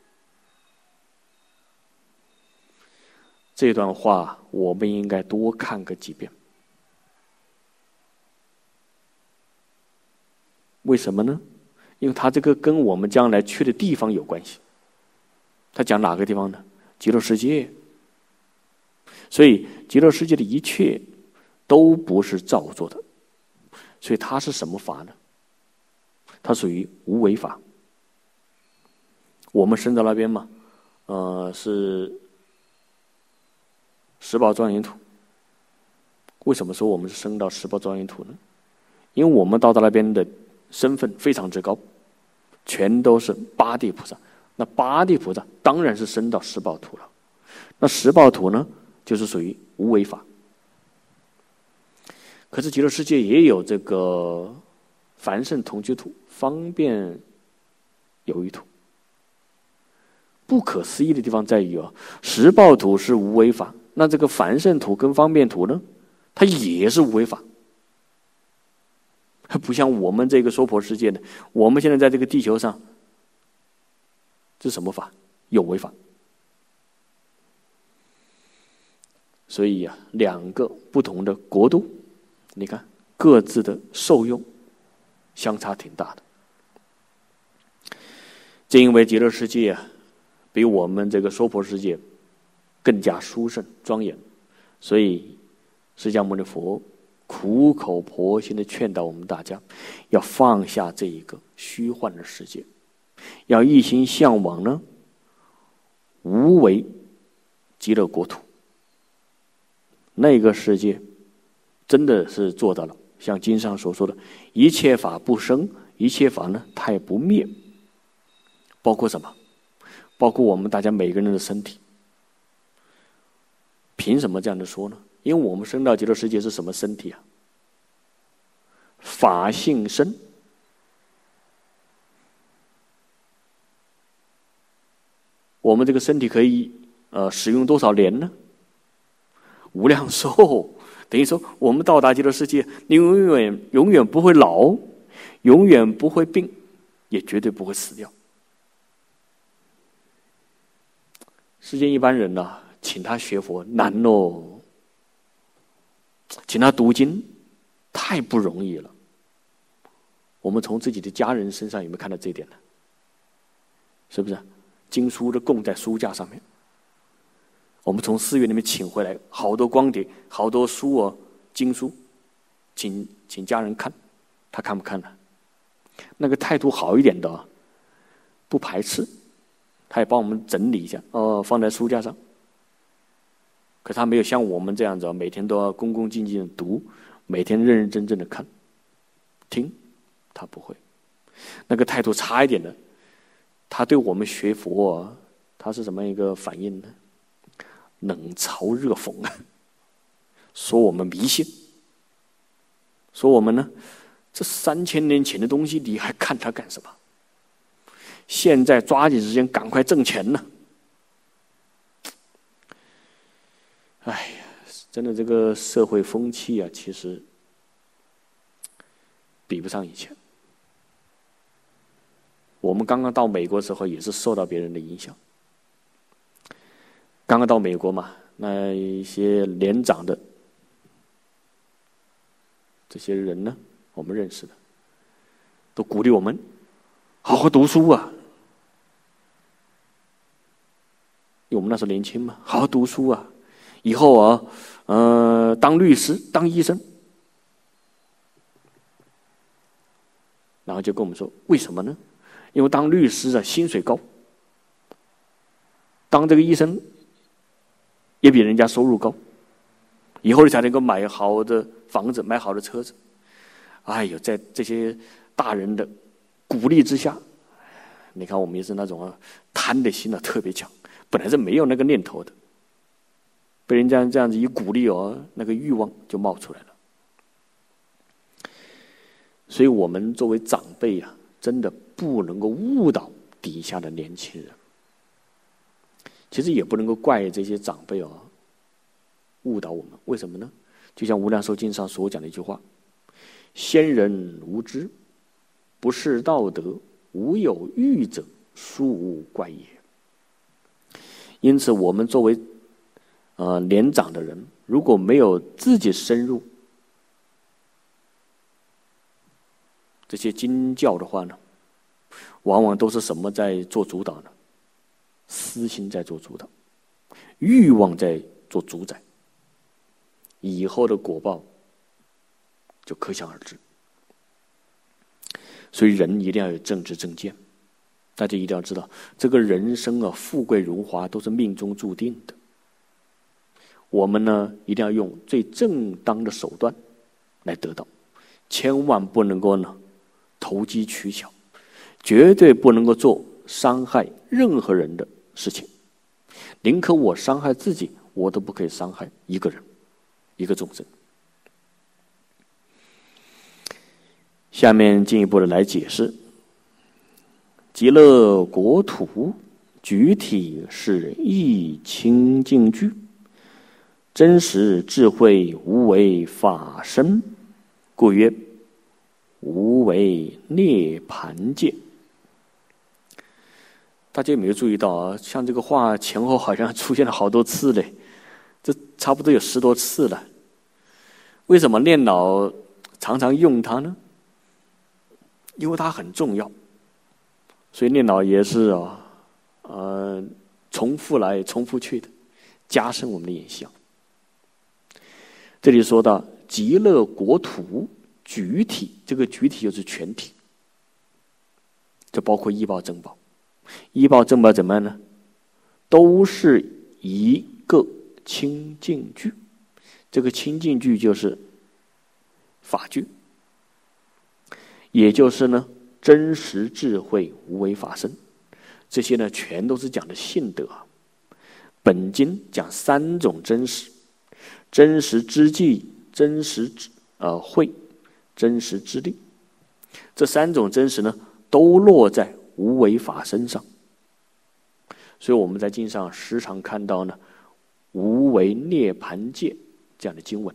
这段话我们应该多看个几遍。为什么呢？因为它这个跟我们将来去的地方有关系。他讲哪个地方呢？极乐世界。所以极乐世界的一切都不是造作的，所以它是什么法呢？它属于无为法。我们生到那边嘛，呃，是十宝庄严土。为什么说我们是生到十宝庄严土呢？因为我们到达那边的身份非常之高，全都是八地菩萨。那八地菩萨当然是升到十宝土了。那十宝土呢，就是属于无为法。可是极乐世界也有这个凡圣同居土、方便有余土。不可思议的地方在于啊，十宝土是无为法，那这个凡圣土跟方便土呢，它也是无为法。不像我们这个娑婆世界呢，我们现在在这个地球上，这是什么法？有为法。所以啊，两个不同的国度，你看各自的受用相差挺大的。正因为极乐世界啊，比我们这个娑婆世界更加殊胜庄严，所以释迦牟尼佛苦口婆心的劝导我们大家，要放下这一个虚幻的世界，要一心向往呢无为极乐国土。那个世界真的是做到了像经上所说的，一切法不生，一切法呢它也不灭。包括什么？包括我们大家每个人的身体。凭什么这样的说呢？因为我们生到极乐世界是什么身体啊？法性身。我们这个身体可以呃使用多少年呢？无量寿。等于说我们到达极乐世界，你永远永远不会老，永远不会病，也绝对不会死掉。世间一般人呢、啊，请他学佛难哦，请他读经太不容易了。我们从自己的家人身上有没有看到这一点呢？是不是？经书都供在书架上面，我们从寺院里面请回来好多光碟，好多书哦，经书，请请家人看，他看不看呢？那个态度好一点的，不排斥， 他也帮我们整理一下，哦，放在书架上。可他没有像我们这样子，每天都要恭恭敬敬的读，每天认认真真的看、听，他不会。那个态度差一点的，他对我们学佛、啊，他是什么一个反应呢？冷嘲热讽啊，说我们迷信，说我们呢，这三千年前的东西你还看它干什么？现在抓紧时间赶快挣钱呢！哎呀，真的这个社会风气啊，其实比不上以前。我们刚刚到美国的时候，也是受到别人的影响。刚刚到美国嘛，那一些年长的这些人呢，我们认识的，都鼓励我们好好读书啊。因为我们那时候年轻嘛，好好读书啊，以后啊，呃，当律师、当医生。然后就跟我们说，为什么呢？因为当律师啊，薪水高；当这个医生也比人家收入高，以后你才能够买好的房子、买好的车子。哎呦，在这些大人的鼓励之下，你看我们也是那种啊，贪的心啊特别强，本来是没有那个念头的，被人家这样子一鼓励哦，那个欲望就冒出来了。所以我们作为长辈啊，真的不能够误导底下的年轻人。其实也不能够怪这些长辈哦，误导我们。为什么呢？就像《无量寿经》上所讲的一句话：“先人无知，不识道德，无有欲者，殊无怪也。”因此，我们作为呃年长的人，如果没有自己深入这些经教的话呢，往往都是什么在做主导呢？私心在做主导，欲望在做主宰，以后的果报就可想而知。所以人一定要有正知正见，大家一定要知道，这个人生啊，富贵荣华都是命中注定的。我们呢，一定要用最正当的手段来得到，千万不能够呢投机取巧，绝对不能够做伤害任何人的事情。宁可我伤害自己，我都不可以伤害一个人，一个众生。下面进一步的来解释，极乐国土具体是一清净具，真实智慧无为法身，故曰无为涅盘界。大家有没有注意到啊？像这个话前后好像出现了好多次嘞，这差不多有十多次了。为什么念老常常用它呢？因为它很重要，所以念老也是啊，呃，重复来重复去的，加深我们的印象。这里说到极乐国土具体，这个具体就是全体，这包括医报正报。医报正报怎么样呢？都是一个清净具，这个清净具就是法具，也就是呢真实智慧无为法身。这些呢全都是讲的性德。本经讲三种真实：真实之际、真实之呃慧、真实之力。这三种真实呢，都落在无为法身上。所以我们在经上时常看到呢无为涅盘界这样的经文。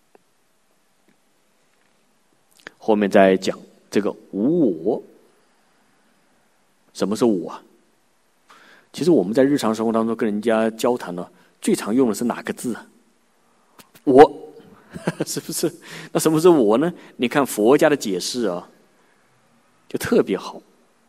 后面再讲这个无我。什么是我啊？其实我们在日常生活当中跟人家交谈呢，最常用的是哪个字啊？我，是不是？那什么是我呢？你看佛家的解释啊，就特别好。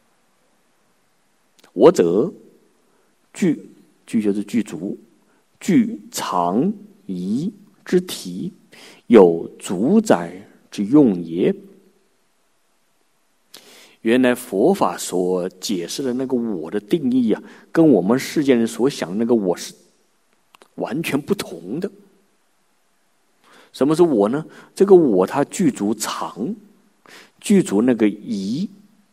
我者，具，具就是具足，具常仪之体，有主宰之用也。 原来佛法所解释的那个我的定义啊，跟我们世间人所想的那个我是完全不同的。什么是我呢？这个我它具足常，具足那个仪。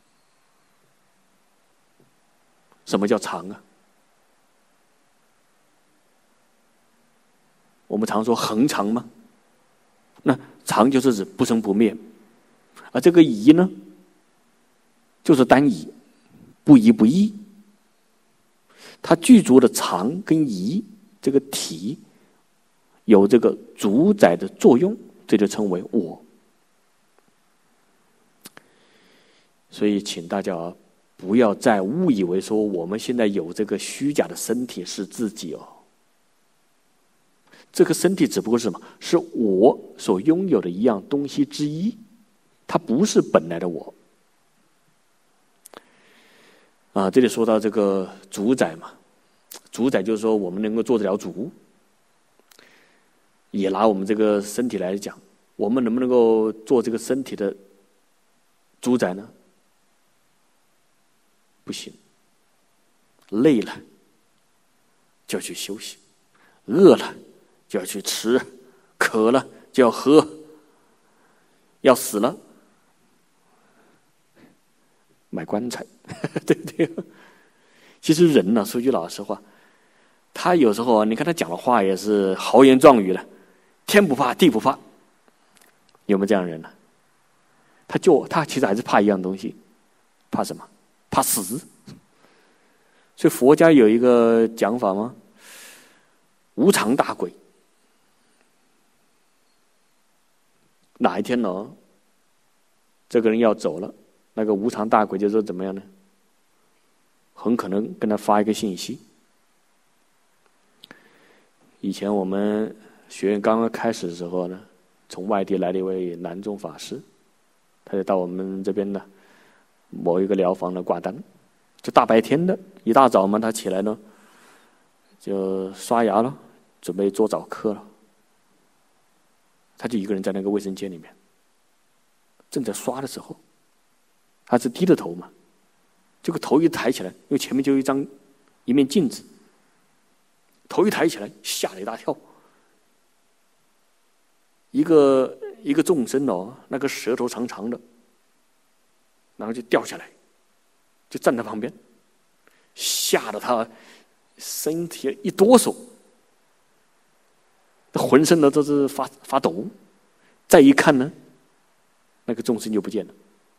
什么叫常啊？我们常说恒常吗？那常就是指不生不灭，而这个仪呢，就是单仪，不移不异。它具足的常跟仪这个体有这个主宰的作用，这就称为我。所以请大家不要再误以为说我们现在有这个虚假的身体是自己哦。这个身体只不过是什么？是我所拥有的一样东西之一，它不是本来的我。啊，这里说到这个主宰嘛，主宰就是说我们能够做得了主。也拿我们这个身体来讲，我们能不能够做这个身体的主宰呢？不行。累了就要去休息，饿了就要去吃，渴了就要喝，要死了买棺材，对不对？其实人呢、啊，说句老实话，他有时候你看他讲的话也是豪言壮语的，天不怕地不怕，有没有这样的人呢、啊？他就他其实还是怕一样东西，怕什么？怕死。所以佛家有一个讲法吗？无常大鬼。哪一天呢？这个人要走了，那个无常大鬼就说怎么样呢？很可能跟他发一个信息。以前我们学院刚刚开始的时候呢，从外地来了一位南宗法师，他就到我们这边呢某一个疗房呢挂单，就大白天的一大早嘛，他起来呢就刷牙了，准备做早课了。他就一个人在那个卫生间里面，正在刷的时候，他是低着头嘛，这个头一抬起来，因为前面就有一张一面镜子，头一抬起来，吓了一大跳。一个一个众生哦，那个舌头长长的，然后就掉下来，就站在旁边，吓得他身体一哆嗦，浑身的都是发发抖。再一看呢，那个众生就不见了。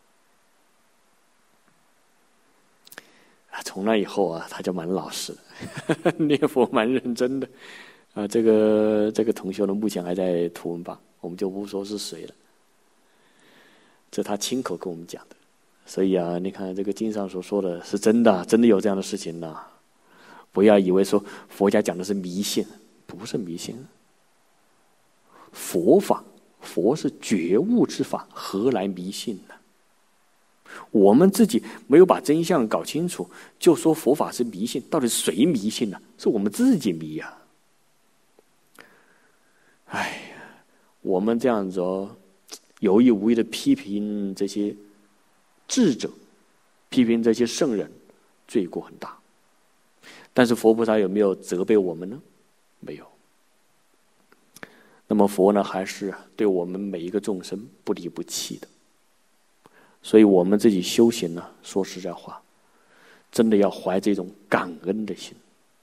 啊，从那以后啊，他就蛮老实的，念佛蛮认真的。啊，这个这个同学呢，目前还在图文吧，我们就不说是谁了。这他亲口跟我们讲的，所以啊，你看这个经上所说的是真的，真的有这样的事情呢。不要以为说佛家讲的是迷信，不是迷信。佛法，佛是觉悟之法，何来迷信呢？我们自己没有把真相搞清楚，就说佛法是迷信，到底谁迷信呢？是我们自己迷呀、啊！哎呀，我们这样子哦，有意无意的批评这些智者，批评这些圣人，罪过很大。但是佛菩萨有没有责备我们呢？没有。那么佛呢，还是对我们每一个众生不离不弃的。所以我们自己修行呢，说实在话，真的要怀着一种感恩的心。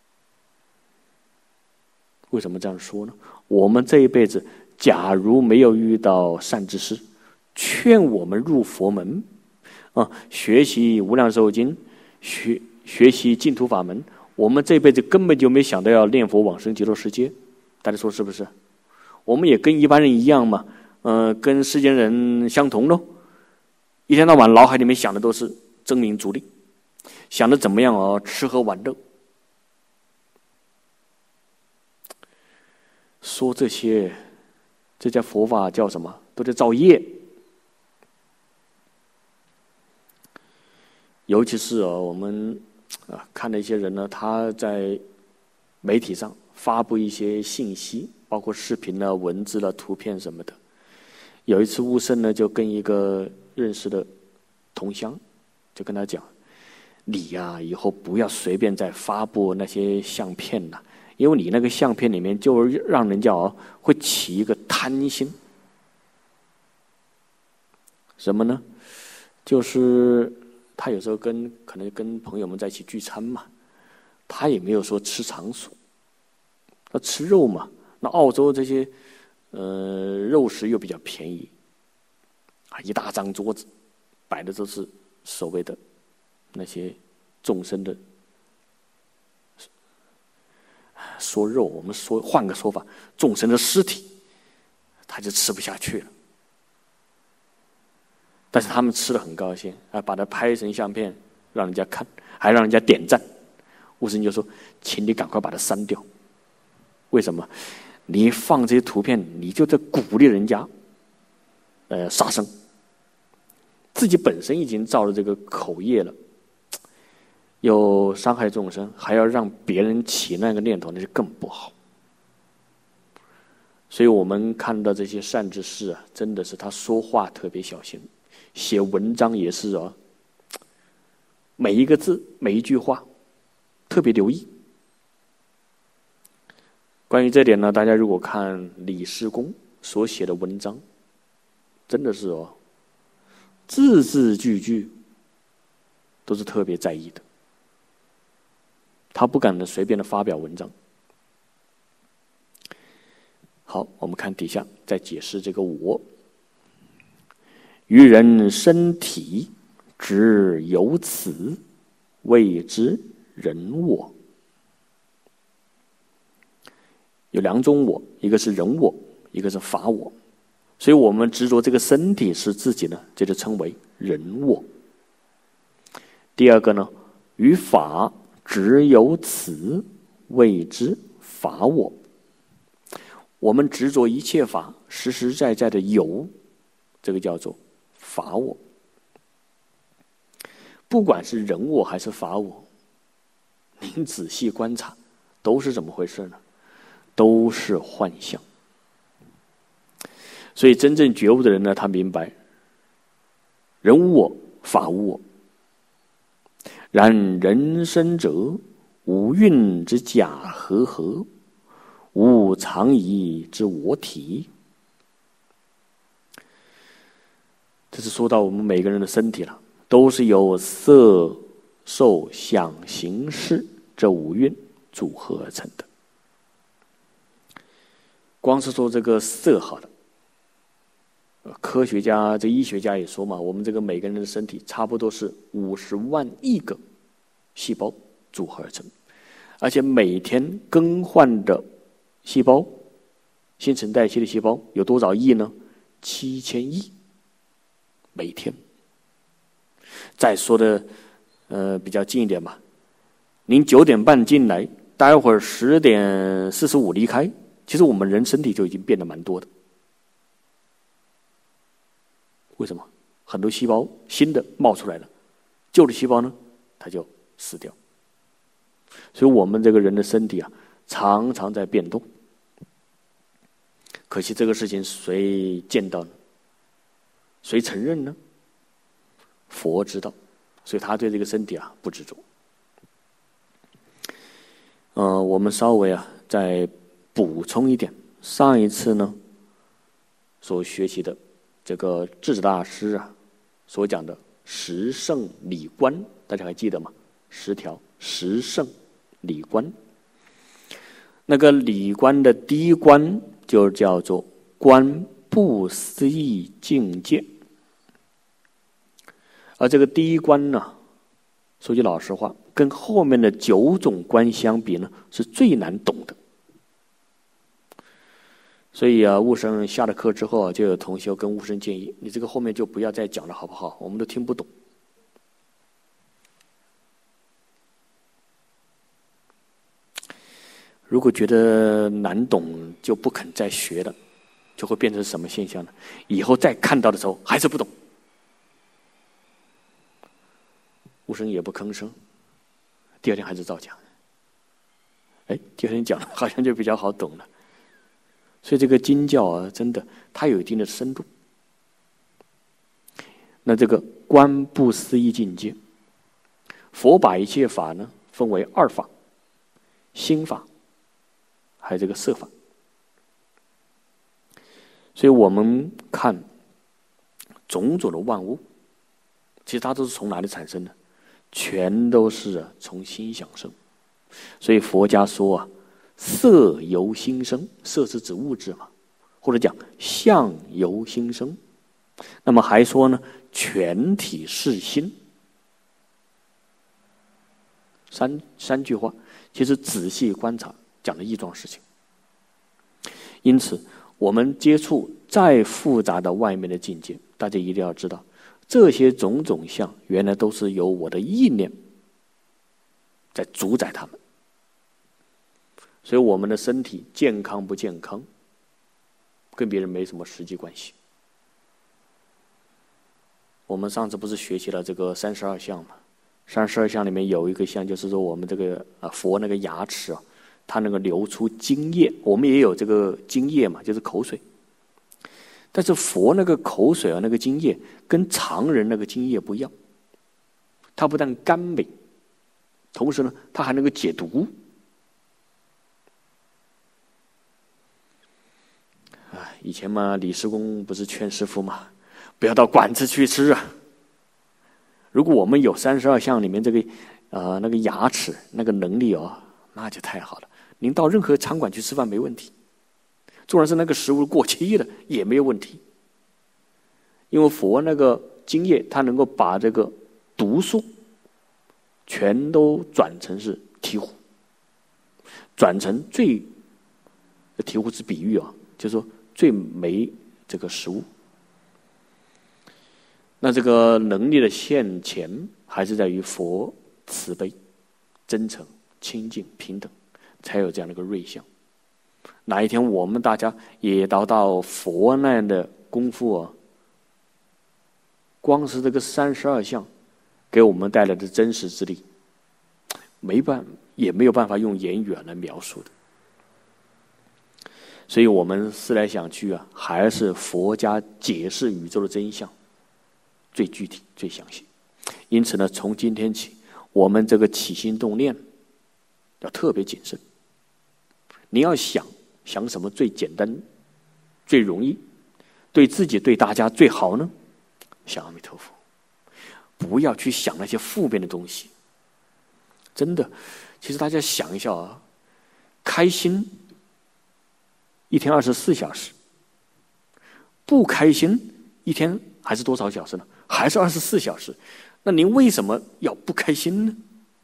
为什么这样说呢？我们这一辈子，假如没有遇到善知识，劝我们入佛门，啊，学习无量寿经，学学习净土法门，我们这辈子根本就没想到要念佛往生极乐世界。大家说是不是？我们也跟一般人一样嘛，呃，跟世间人相同咯。一天到晚脑海里面想的都是争名逐利，想着怎么样哦吃喝玩乐。说这些，这叫佛法叫什么？都在造业。尤其是哦，我们啊看的一些人呢，他在媒体上发布一些信息，包括视频了、文字了、图片什么的。有一次悟圣呢，就跟一个认识的同乡就跟他讲，你呀、啊、以后不要随便再发布那些相片了，因为你那个相片里面就让人家哦会起一个贪心。什么呢？就是他有时候跟可能跟朋友们在一起聚餐嘛，他也没有说吃场所，他吃肉嘛。那澳洲这些呃肉食又比较便宜，啊，一大张桌子摆的都是所谓的那些众生的说肉，我们说换个说法，众生的尸体，他就吃不下去了。但是他们吃得很高兴啊，把它拍成相片让人家看，还让人家点赞。悟生就说：“请你赶快把它删掉。为什么？你放这些图片，你就在鼓励人家，呃，杀生。自己本身已经造了这个口业了，又伤害众生，还要让别人起那个念头，那就更不好。所以我们看到这些善知识啊，真的是他说话特别小心。”写文章也是啊，每一个字每一句话特别留意。关于这点呢，大家如果看李师公所写的文章，真的是哦，字字句句都是特别在意的，他不敢随便的发表文章。好，我们看底下再解释这个我。于人身体只有此，谓之人我。有两种我，一个是人我，一个是法我。所以我们执着这个身体是自己呢，这就称为人我。第二个呢，于法只有此，谓之法我。我们执着一切法实实在在的有，这个叫做法我。不管是人我还是法我，您仔细观察，都是怎么回事呢？都是幻象。所以真正觉悟的人呢，他明白人无我，法无我。然人生者，无蕴之假和合，无常疑之我体。这是说到我们每个人的身体了，都是由色、受、想、行、识这五蕴组合而成的。光是说这个色好了，科学家、这医学家也说嘛，我们这个每个人的身体差不多是五十万亿个细胞组合而成，而且每天更换的细胞，新陈代谢的细胞有多少亿呢？七千亿。每天。再说的呃比较近一点吧，您九点半进来，待会儿十点四十五离开，其实我们人身体就已经变得蛮多的。为什么？很多细胞新的冒出来了，旧的细胞呢，它就死掉。所以我们这个人的身体啊，常常在变动。可惜这个事情谁见到呢？谁承认呢？佛知道，所以他对这个身体啊不执着。呃，我们稍微啊再补充一点，上一次呢所学习的这个智者大师啊所讲的十圣理观，大家还记得吗？十条十圣理观，那个理观的第一观就叫做观不思议境界。而这个第一观呢，说句老实话，跟后面的九种观相比呢，是最难懂的。所以啊，悟生下了课之后，就有同学跟悟生建议：你这个后面就不要再讲了，好不好？我们都听不懂。如果觉得难懂，就不肯再学了，就会变成什么现象呢？以后再看到的时候还是不懂。悟生也不吭声，第二天还是照讲。哎，第二天讲了，好像就比较好懂了。所以这个经教啊，真的它有一定的深度。那这个观不思议境界， 佛把一切法呢分为二法，心法，还有这个色法。所以我们看种种的万物，其实它都是从哪里产生的？全都是从心想生。所以佛家说啊，色由心生，色是指物质嘛，或者讲相由心生。那么还说呢，全体是心。三三句话，其实仔细观察讲的异状事情。因此，我们接触再复杂的外面的境界，大家一定要知道，这些种种相原来都是由我的意念在主宰它们。所以我们的身体健康不健康，跟别人没什么实际关系。我们上次不是学习了这个三十二相吗？三十二相里面有一个相，就是说我们这个啊佛那个牙齿啊，它能够流出津液，我们也有这个津液嘛，就是口水。但是佛那个口水啊，那个津液跟常人那个津液不一样，它不但甘美，同时呢，它还能够解毒。啊，以前嘛，李师公不是劝师傅嘛，不要到馆子去吃啊。如果我们有三十二相里面这个呃那个牙齿那个能力哦，那就太好了。您到任何餐馆去吃饭没问题，纵然是那个食物过期的也没有问题，因为佛那个津液它能够把这个毒素全都转成是醍醐，转成最醍醐是比喻啊，就是说最美这个食物。那这个能力的现前还是在于佛慈悲、真诚、清净、平等，才有这样的一个瑞相。哪一天我们大家也达到佛那样的功夫啊，光是这个三十二相给我们带来的真实之力，没办也没有办法用言语来描述的。所以我们思来想去啊，还是佛家解释宇宙的真相最具体、最详细。因此呢，从今天起，我们这个起心动念要特别谨慎。你要想想什么最简单、最容易，对自己、对大家最好呢？想阿弥陀佛，不要去想那些负面的东西。真的，其实大家想一下啊，开心一天二十四小时，不开心一天还是多少小时呢？还是二十四小时。那您为什么要不开心呢？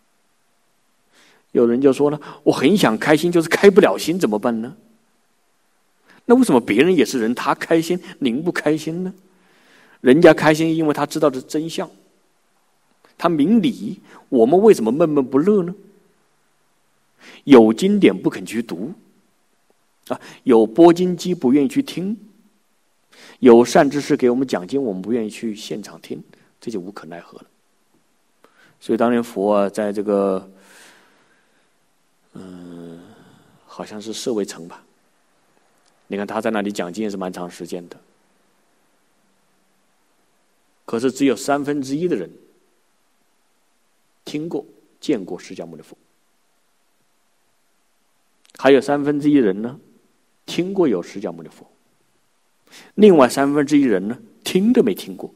有人就说呢，我很想开心，就是开不了心，怎么办呢？那为什么别人也是人，他开心，您不开心呢？人家开心，因为他知道的是真相，他明理。我们为什么闷闷不乐呢？有经典不肯去读啊，有播经机不愿意去听，有善知识给我们讲经，我们不愿意去现场听，这就无可奈何了。所以当年佛啊，在这个嗯、呃，好像是舍卫城吧，你看他在那里讲经也是蛮长时间的，可是只有三分之一的人听过见过释迦牟尼佛，还有三分之一人呢听过有释迦牟尼佛，另外三分之一人呢听都没听过。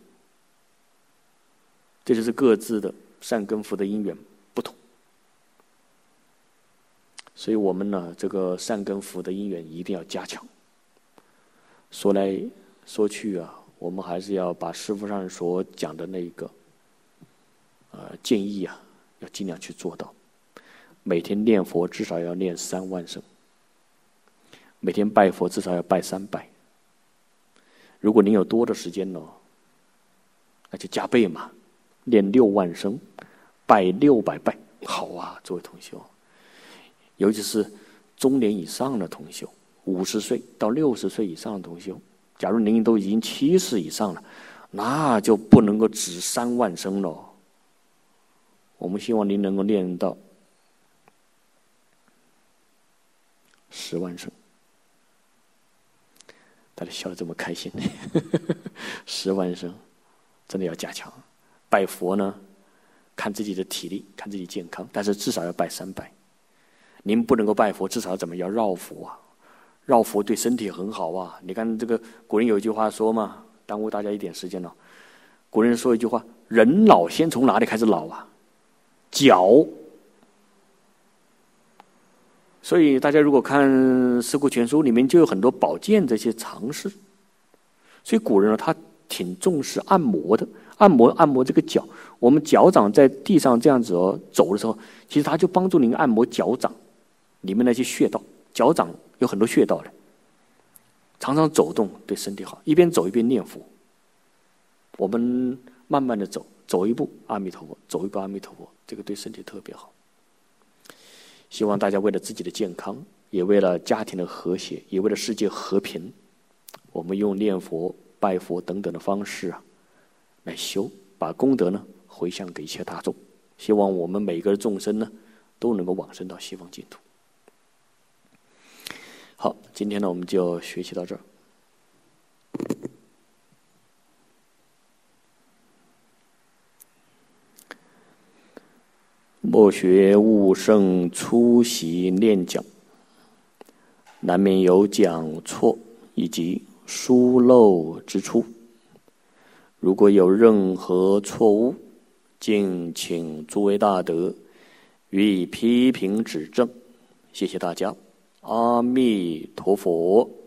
这就是各自的善根福的因缘不同。所以我们呢，这个善根福的因缘一定要加强。说来说去啊，我们还是要把师父上所讲的那个呃建议啊，要尽量去做到。每天念佛至少要念三万声，每天拜佛至少要拜三拜。如果您有多的时间呢，那就加倍嘛，念六万声，拜六百拜。好啊，诸位同修，尤其是中年以上的同修，五十岁到六十岁以上的同修，假如您都已经七十以上了，那就不能够只三万声了。我们希望您能够念到十万声。大家笑得这么开心，十万声真的要加强。拜佛呢， 看自己的体力，看自己健康，但是至少要拜三拜。您不能够拜佛，至少怎么要绕佛啊？绕佛对身体很好啊！你看这个古人有一句话说嘛，耽误大家一点时间了。古人说一句话：人老先从哪里开始老啊？脚。所以大家如果看《四库全书》里面就有很多保健这些常识。所以古人呢，他挺重视按摩的，按摩按摩这个脚。我们脚掌在地上这样子哦走的时候，其实它就帮助您按摩脚掌里面那些穴道。脚掌有很多穴道的，常常走动对身体好。一边走一边念佛，我们慢慢的走，走一步阿弥陀佛，走一步阿弥陀佛，这个对身体特别好。希望大家为了自己的健康，也为了家庭的和谐，也为了世界和平，我们用念佛、拜佛等等的方式啊，来修，把功德呢回向给一切大众。希望我们每个众生呢，都能够往生到西方净土。好，今天呢，我们就学习到这儿。莫学悟圣出席念讲，难免有讲错以及疏漏之处。如果有任何错误，敬请诸位大德予以批评指正。谢谢大家，阿弥陀佛。